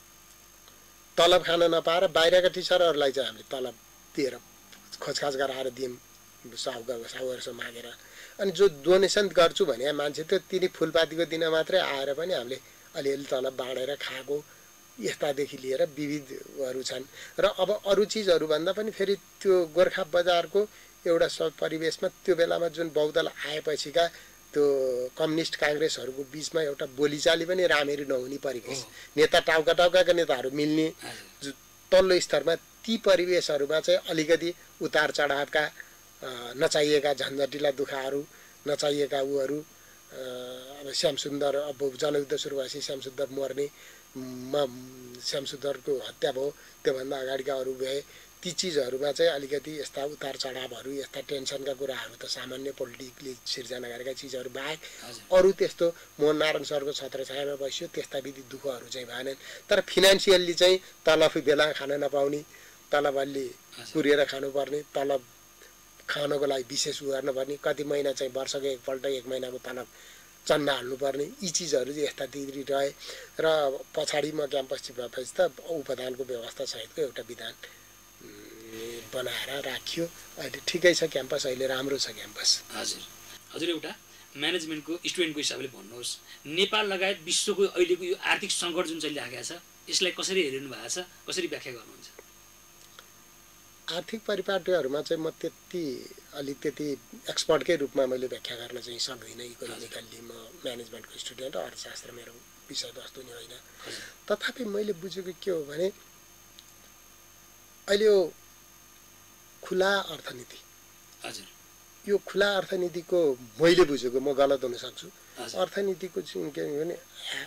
तलब खान नपाएर बाहिरका टिचरहरूलाई चाहिँ हामीले तलब दिएर खोजखाज गराएर दियौँ साहुका साहुहरूसँग मागेर अनि जो डोनेसन गर्छु भने मान्छे त्यो तिनी फुलपातीको दिन मात्रै आएर पनि हामीले अलिअलि तलब बाँडेर खाएको यस्तादेखि लिएर विविधहरू छन् र अब अरू चिजहरू भन्दा पनि फेरि त्यो गोर्खा बजारको एउटा सब परिवेशमा त्यो बेलामा जुन बहुदल आएपछिका त्यो कम्युनिस्ट काङ्ग्रेसहरूको बिचमा एउटा बोलीचाली पनि राम्ररी नहुने परिवेश नेता टाउका टाउकाका नेताहरू मिल्ने तल्लो स्तरमा ती परिवेशहरूमा चाहिँ अलिकति उतार चढावका नचाहिएका झन्झटिला दुखाहरू नचाहिएका उहरू अब श्यामसुन्दर अब जनयुद्ध सुरु भएपछि श्यामसुन्दर मर्ने मा श्यामसुन्दरको हत्या भयो त्योभन्दा अगाडिका अरू भए ती चिजहरूमा चाहिँ अलिकति यस्ता उतार चढावहरू यस्ता टेन्सनका कुराहरू त सामान्य पोलिटिकली सिर्जना गरेका चिजहरू बाहेक अरू त्यस्तो मोहन नारायण सरको छत्रछायामा बस्यो त्यस्ता विधि दुःखहरू चाहिँ भएनन् तर फिनान्सियल्ली चाहिँ तलब बेला खान नपाउने तलब अलि पुरेर खानुपर्ने तलब खानको लागि विशेष उ गर्नुपर्ने कति महिना चाहिँ वर्षको एकपल्ट एक महिनाको तलब चन्दा हाल्नुपर्ने यी चिजहरू चाहिँ यस्ता दिदी रहे र पछाडि म क्याम्पस चिफ भएपछि त उपदानको व्यवस्था सहितको एउटा विधान बनाएर राखियो अहिले ठिकै छ क्याम्पस अहिले राम्रो छ क्याम्पस हजुर हजुर एउटा म्यानेजमेन्टको स्टुडेन्टको हिसाबले भन्नुहोस् नेपाल लगायत विश्वको अहिलेको यो आर्थिक सङ्कट जुन चलिरहेको छ यसलाई कसरी हेरिनु भएको छ कसरी व्याख्या गर्नुहुन्छ आर्थिक परिपाटीहरूमा चाहिँ म त्यति अलिक त्यति एक्सपर्टकै रूपमा मैले व्याख्या गर्न चाहिँ सक्दिनँ इकोनोमिकल्ली म म्यानेजमेन्टको स्टुडेन्ट हो अर्थशास्त्र मेरो विषयवस्तु नै होइन तथापि मैले बुझेको के हो भने अहिले यो खुला अर्थनीति हजुर यो खुला अर्थनीतिको मैले बुझेको म गलत हुन सक्छु अर्थनीतिको चाहिँ के भने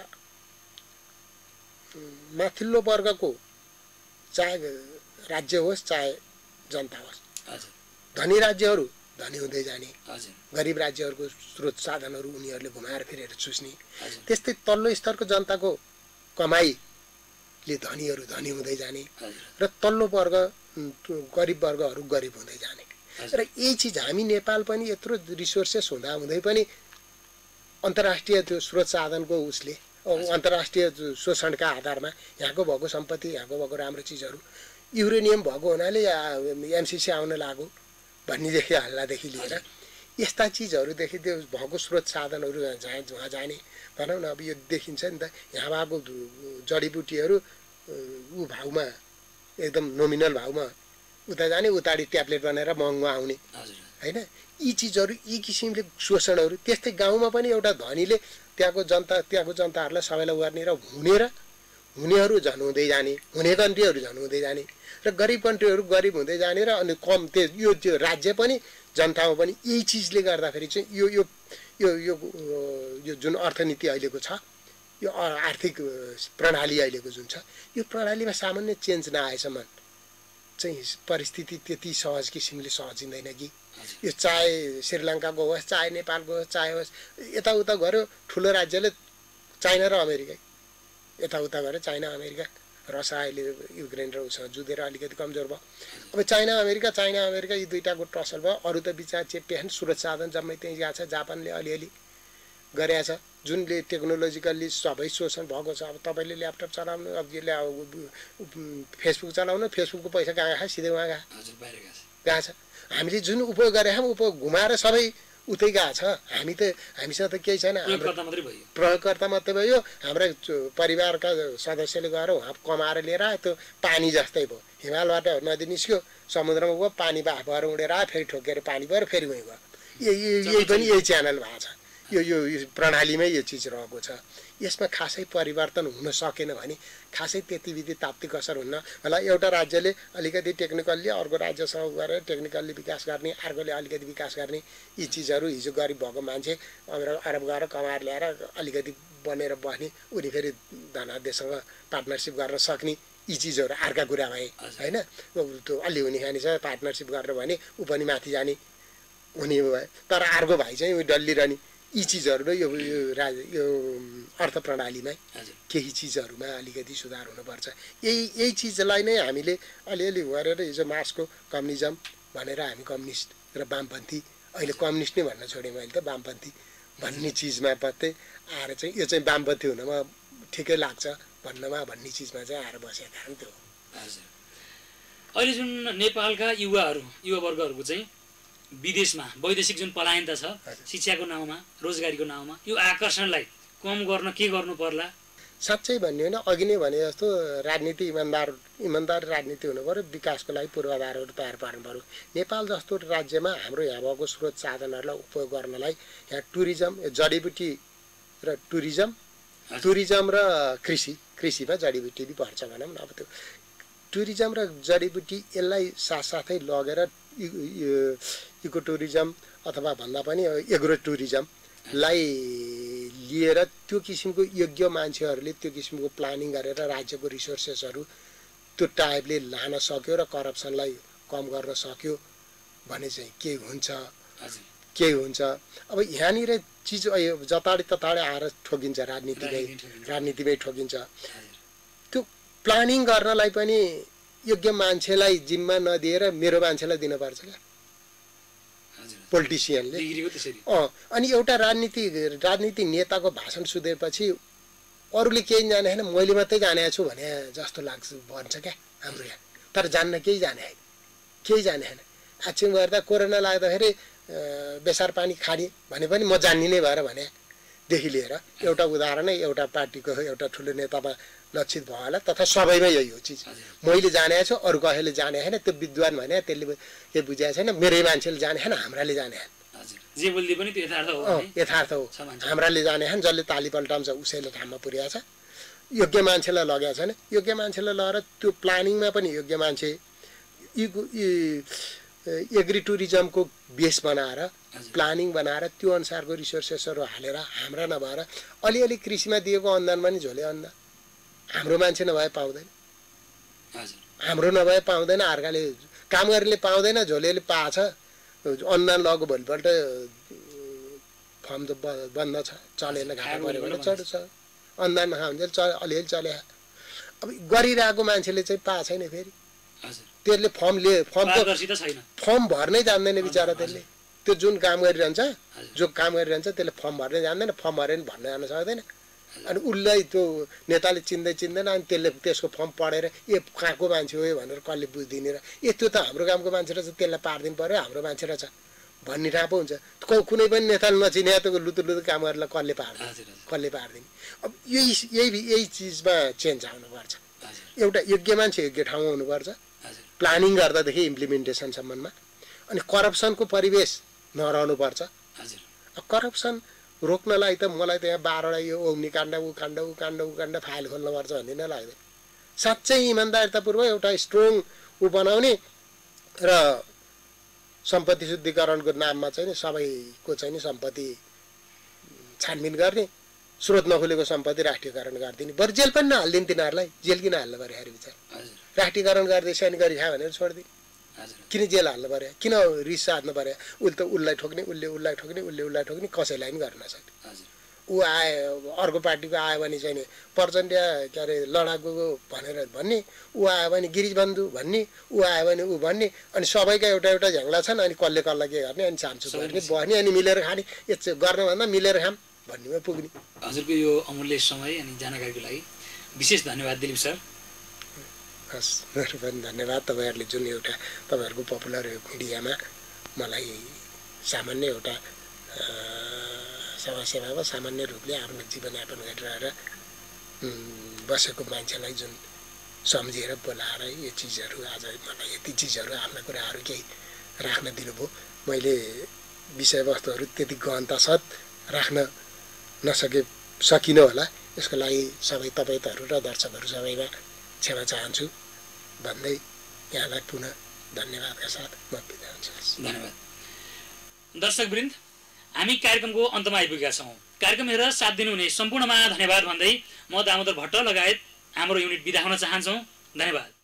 माथिल्लो वर्गको चाहे राज्य होस् चाहे जनता होस् धनी राज्यहरू धनी हुँदै जाने गरिब राज्यहरूको स्रोत साधनहरू उनीहरूले घुमाएर फेरेर चुस्ने त्यस्तै तल्लो स्तरको जनताको कमाइले धनीहरू धनी हुँदै जाने र तल्लो वर्ग गरिब वर्गहरू गरिब हुँदै जाने र यही चिज हामी नेपाल पनि यत्रो रिसोर्सेस हुँदा हुँदै पनि अन्तर्राष्ट्रिय त्यो स्रोत साधनको उसले अन्तर्राष्ट्रिय शोषणका आधारमा यहाँको भएको सम्पत्ति यहाँको भएको राम्रो चिजहरू युरेनियम भएको हुनाले एमसिसी आउन लाग्यो भन्नेदेखि हल्लादेखि लिएर यस्ता चिजहरूदेखि त्यो भएको स्रोत साधनहरू जहाँ जहाँ जाने भनौँ न अब यो देखिन्छ नि त यहाँ भएको जडीबुटीहरू ऊ भाउमा एकदम नोमिनल भाउमा उता जाने उताडी ट्याब्लेट बनाएर महँगो आउने होइन यी चिजहरू यी किसिमले शोषणहरू त्यस्तै गाउँमा पनि एउटा धनीले त्यहाँको जनता त्यहाँको जनताहरूलाई सबैलाई गर्ने र हुने र हुनेहरू झन् हुँदै जाने हुने कन्ट्रीहरू झन् हुँदै जाने र गरिब कन्ट्रीहरू गरिब हुँदै जाने र अनि कम त्यो यो त्यो राज्य पनि जनतामा पनि यही चिजले गर्दाखेरि चाहिँ यो यो यो यो यो जुन अर्थनीति अहिलेको छ यो आर्थिक प्रणाली अहिलेको जुन छ यो प्रणालीमा सामान्य चेन्ज नआएसम्म चाहिँ परिस्थिति त्यति सहज किसिमले सहजिँदैन कि यो चाहे श्रीलङ्काको होस् चाहे नेपालको होस् चाहे होस् यताउता गऱ्यो ठुलो राज्यले चाइना र अमेरिका यताउता गऱ्यो चाइना अमेरिका रसिया अहिले युक्रेन र उसँग जुधेर अलिकति कमजोर भयो अब चाइना अमेरिका चाइना अमेरिका यी दुईटाको टसल भयो अरू त बिचमा चेपिएन सुरक्षा साधन जम्मै त्यहीँ गएको छ जापानले अलिअलि गरेको छ जुनले टेक्नोलोजिकल्ली सबै शोषण भएको छ अब तपाईँले ल्यापटप चलाउनु अब यसले फेसबुक चलाउनु फेसबुकको पैसा कहाँ गएको सिधै उहाँ गएको छ हामीले जुन उपयोग गरे छौँ उपयोग घुमाएर सबै उतै गएको छ हामी त हामीसँग त केही छैन हाम्रो प्रयोगकर्ता मात्रै भयो हाम्रा परिवारका सदस्यले गएर उहाँ कमाएर लिएर आयो त्यो पानी जस्तै भयो हिमालबाट नदी निस्क्यो समुद्रमा गयो पानी बाफ भएर उडेर आयो फेरि ठोकेर पानी भएर फेरि उहीँ गयो यही यही पनि यही च्यानल भएको छ यो यो प्रणालीमै यो चिज रहेको छ यसमा खासै परिवर्तन हुन सकेन भने खासै त्यति विधि तात्विक असर हुन्न होला एउटा राज्यले अलिकति टेक्निकल्ली अर्को राज्यसँग गरेर टेक्निकल्ली विकास गर्ने अर्कोले अलिकति विकास गर्ने यी चिजहरू हिजो गरिब भएको मान्छे अरब गएर कमाएर ल्याएर अलिकति बनेर बस्ने उनी फेरि धनाध्यसँग पार्टनरसिप गर्न सक्ने यी चिजहरू अर्का कुरा भए होइन त्यो अलि हुने खाने छ पार्टनरसिप गरेर भने ऊ पनि माथि जाने हुने भए तर अर्को भाइ चाहिँ उयो डल्लिरहने यी चिजहरू यो राज यो अर्थ प्रणालीमा केही चिजहरूमा अलिकति सुधार हुनुपर्छ यही यही चिजलाई नै हामीले अलिअलि गरेर हिजो मार्क्सको कम्युनिजम भनेर हामी कम्युनिस्ट र वामपन्थी अहिले कम्युनिस्ट नै भन्न छोडेँ मैले त वामपन्थी भन्ने चिजमा मात्रै आएर चाहिँ यो चाहिँ वामपन्थी हुनमा ठिकै लाग्छ भन्नमा भन्ने चिजमा चाहिँ आएर बसेका कारण त्यो अहिले जुन नेपालका युवाहरू युवावर्गहरूको चाहिँ विदेशमा वैदेशिक जुन पलायन छ शिक्षाको नाउँमा रोजगारीको नाउँमा यो आकर्षणलाई कम गर्न के गर्नु पर्ला साँच्चै भन्ने होइन अघि नै भने जस्तो राजनीति इमान्दार इमान्दार राजनीति हुनु पर्यो विकासको लागि पूर्वाधारहरू तयार पार्नु पर्यो नेपाल जस्तो राज्यमा हाम्रो यहाँ भएको स्रोत साधनहरूलाई उपयोग गर्नलाई यहाँ टुरिज्म जडीबुटी र टुरिज्म टुरिज्म र कृषि कृषिमा जडीबुटी पनि पर्छ भनौँ न अब त्यो टुरिज्म र जडीबुटी यसलाई साथसाथै लगेर इको टुरिज्म अथवा भन्दा पनि एग्रो टुरिज्मलाई लिएर त्यो किसिमको योग्य मान्छेहरूले त्यो किसिमको प्लानिङ गरेर राज्यको रिसोर्सेसहरू त्यो टाइपले लान सक्यो र करप्सनलाई कम गर्न सक्यो भने चाहिँ के हुन्छ के हुन्छ अब यहाँनिर चिज जताडे तताडे आएर ठोकिन्छ राजनीतिमै राजनीतिमै ठोकिन्छ त्यो प्लानिङ गर्नलाई पनि योग्य मान्छेलाई जिम्मा नदिएर मेरो मान्छेलाई दिनुपर्छ क्या पोलिटिसियनले अँ अनि एउटा राजनीति राजनीति नेताको भाषण सुनेपछि अरूले केही जाने छैन मैले मात्रै जाने छु भने जस्तो लाग्छ भन्छ क्या हाम्रो यहाँ तर जान्न केही जाने छैन केही जाने छैन एक्सन गर्दा कोरोना लाग्दाखेरि बेसार पानी खाने भने पनि म जान्ने नै भएर भनेदेखि लिएर एउटा उदाहरणै एउटा पार्टीको एउटा ठुलो नेतामा लक्षित भयो होला तथा सबैमै यही हो चिज मैले जाने छु अरू कसैले जाने छैन त्यो विद्वान भने त्यसले के बुझाएको छैन मेरै मान्छेले जाने छैन हाम्राले जाने जे बोल्दै पनि त्यो यथार्थ हो यथार्थ हो हाम्राले जाने छैन जसले ताली पल्टाउँछ उसैले ठाउँमा पुर्याएको छ योग्य मान्छेलाई लगेको छैन योग्य मान्छेलाई लगेर त्यो प्लानिङमा पनि योग्य मान्छे एग्री टुरिज्मको बेस बनाएर प्लानिङ बनाएर त्यो अनुसारको रिसोर्सेसहरू हालेर हाम्रा नभएर अलिअलि कृषिमा दिएको अनुदान पनि झोले अनुदान हाम्रो मान्छे नभए पाउँदैन हाम्रो नभए पाउँदैन अर्काले काम गरेले पाउँदैन झोलेले पाछ अनुदान लगेको भोलिपल्ट फर्म त बन्द छ चलेन घाटा पऱ्यो भने चढ छ अनुदानमा खान्छ चल अलिअलि चले अब गरिरहेको मान्छेले चाहिँ पाएको छैन फेरि त्यसले फर्म लिए फर्मको फर्म भर्नै जान्दैन बिचरा त्यसले त्यो जुन काम गरिरहन्छ जो काम गरिरहन्छ त्यसले फर्म भर्नै जान्दैन फर्म भरेर भर्न जान सक्दैन अनि उसलाई त्यो नेताले चिन्दै चिन्दैन अनि त्यसले त्यसको फर्म पढेर ए कहाँको मान्छे हो भनेर कसले बुझिदिने र ए त्यो त हाम्रो कामको मान्छे रहेछ त्यसलाई पारिदिनु पऱ्यो हाम्रो मान्छे रहेछ भन्ने ठाउँ पो हुन्छ कुनै पनि नेताले नचिने त्यो लुतु लुतु काम गरेर कसले पार्दैन कसले पारिदिने अब यही यही यही चिजमा चेन्ज आउनुपर्छ एउटा योग्य मान्छे योग्य ठाउँमा हुनुपर्छ प्लानिङ गर्दादेखि इम्प्लिमेन्टेसनसम्ममा अनि करप्सनको परिवेश नरहनुपर्छ करप्सन रोक्नलाई त मलाई त यहाँ बाह्रवटा यो ओग्नी काण्ड ऊ काण्ड ऊ काण्ड ऊ काण्ड फाइल खोल्नुपर्छ भन्ने नै लाग्दैन साँच्चै इमान्दारितापूर्वक एउटा स्ट्रङ ऊ बनाउने र सम्पत्ति शुद्धिकरणको नाममा चाहिँ सबैको चाहिँ सम्पत्ति छानबिन गर्ने स्रोत नखुलेको सम्पत्ति राष्ट्रियकरण गरिदिने बरु जेल पनि नहालिदिने तिनीहरूलाई जेल किन हाल्नु पऱ्यो अरे विचार राष्ट्रियकरण गरिदिए सानो गरी खा भनेर छोडिदिने किन जेल हाल्नु पऱ्यो किन रिस साध्नु पऱ्यो उसले त उसलाई ठोक्ने उसले उसलाई ठोक्ने उसले उसलाई ठोक्ने कसैलाई पनि गर्न नसक्ने ऊ आयो अर्को पार्टीको आयो भने चाहिँ प्रचण्ड के अरे लडाकु भनेर भन्ने ऊ आयो भने गिरिजबन्धु भन्ने ऊ आयो भने ऊ भन्ने अनि सबैका एउटा एउटा झ्याङ्ला छन् अनि कसले कसलाई के गर्ने अनि चाम्चु गर्ने बस्ने अनि मिलेर खाने यस्तो गर्नुभन्दा मिलेर खाम भन्नेमा पुग्ने हजुरको यो अमूल्य समय अनि जानकारीको लागि विशेष धन्यवाद दिलीप सर हस् मेरो पनि धन्यवाद तपाईँहरूले जुन एउटा तपाईँहरूको पपुलर मिडियामा मलाई सामान्य एउटा समाजसेवामा सामान्य रूपले आफ्नो जीवनयापन गरिरहेर बसेको मान्छेलाई जुन सम्झेर बोलाएर यो चिजहरू आज मलाई यति चिजहरू आफ्ना कुराहरू केही राख्न दिनुभयो मैले विषयवस्तुहरू त्यति गहनतासाथ राख्न नसके सकिनँ होला यसको लागि सबै तपाईँहरू र दर्शकहरू सबैमा क्षमा चाहन्छु भन्दै यहाँलाई पुनः धन्यवादका साथ म बिदा हुन्छु धन्यवाद दर्शकवृन्द हामी कार्यक्रमको अन्तमा आइपुगेका छौँ कार्यक्रम हेरेर साथ दिनुहुने सम्पूर्णमा धन्यवाद भन्दै म दामोदर भट्ट लगायत हाम्रो युनिट बिदा हुन चाहन्छौँ धन्यवाद।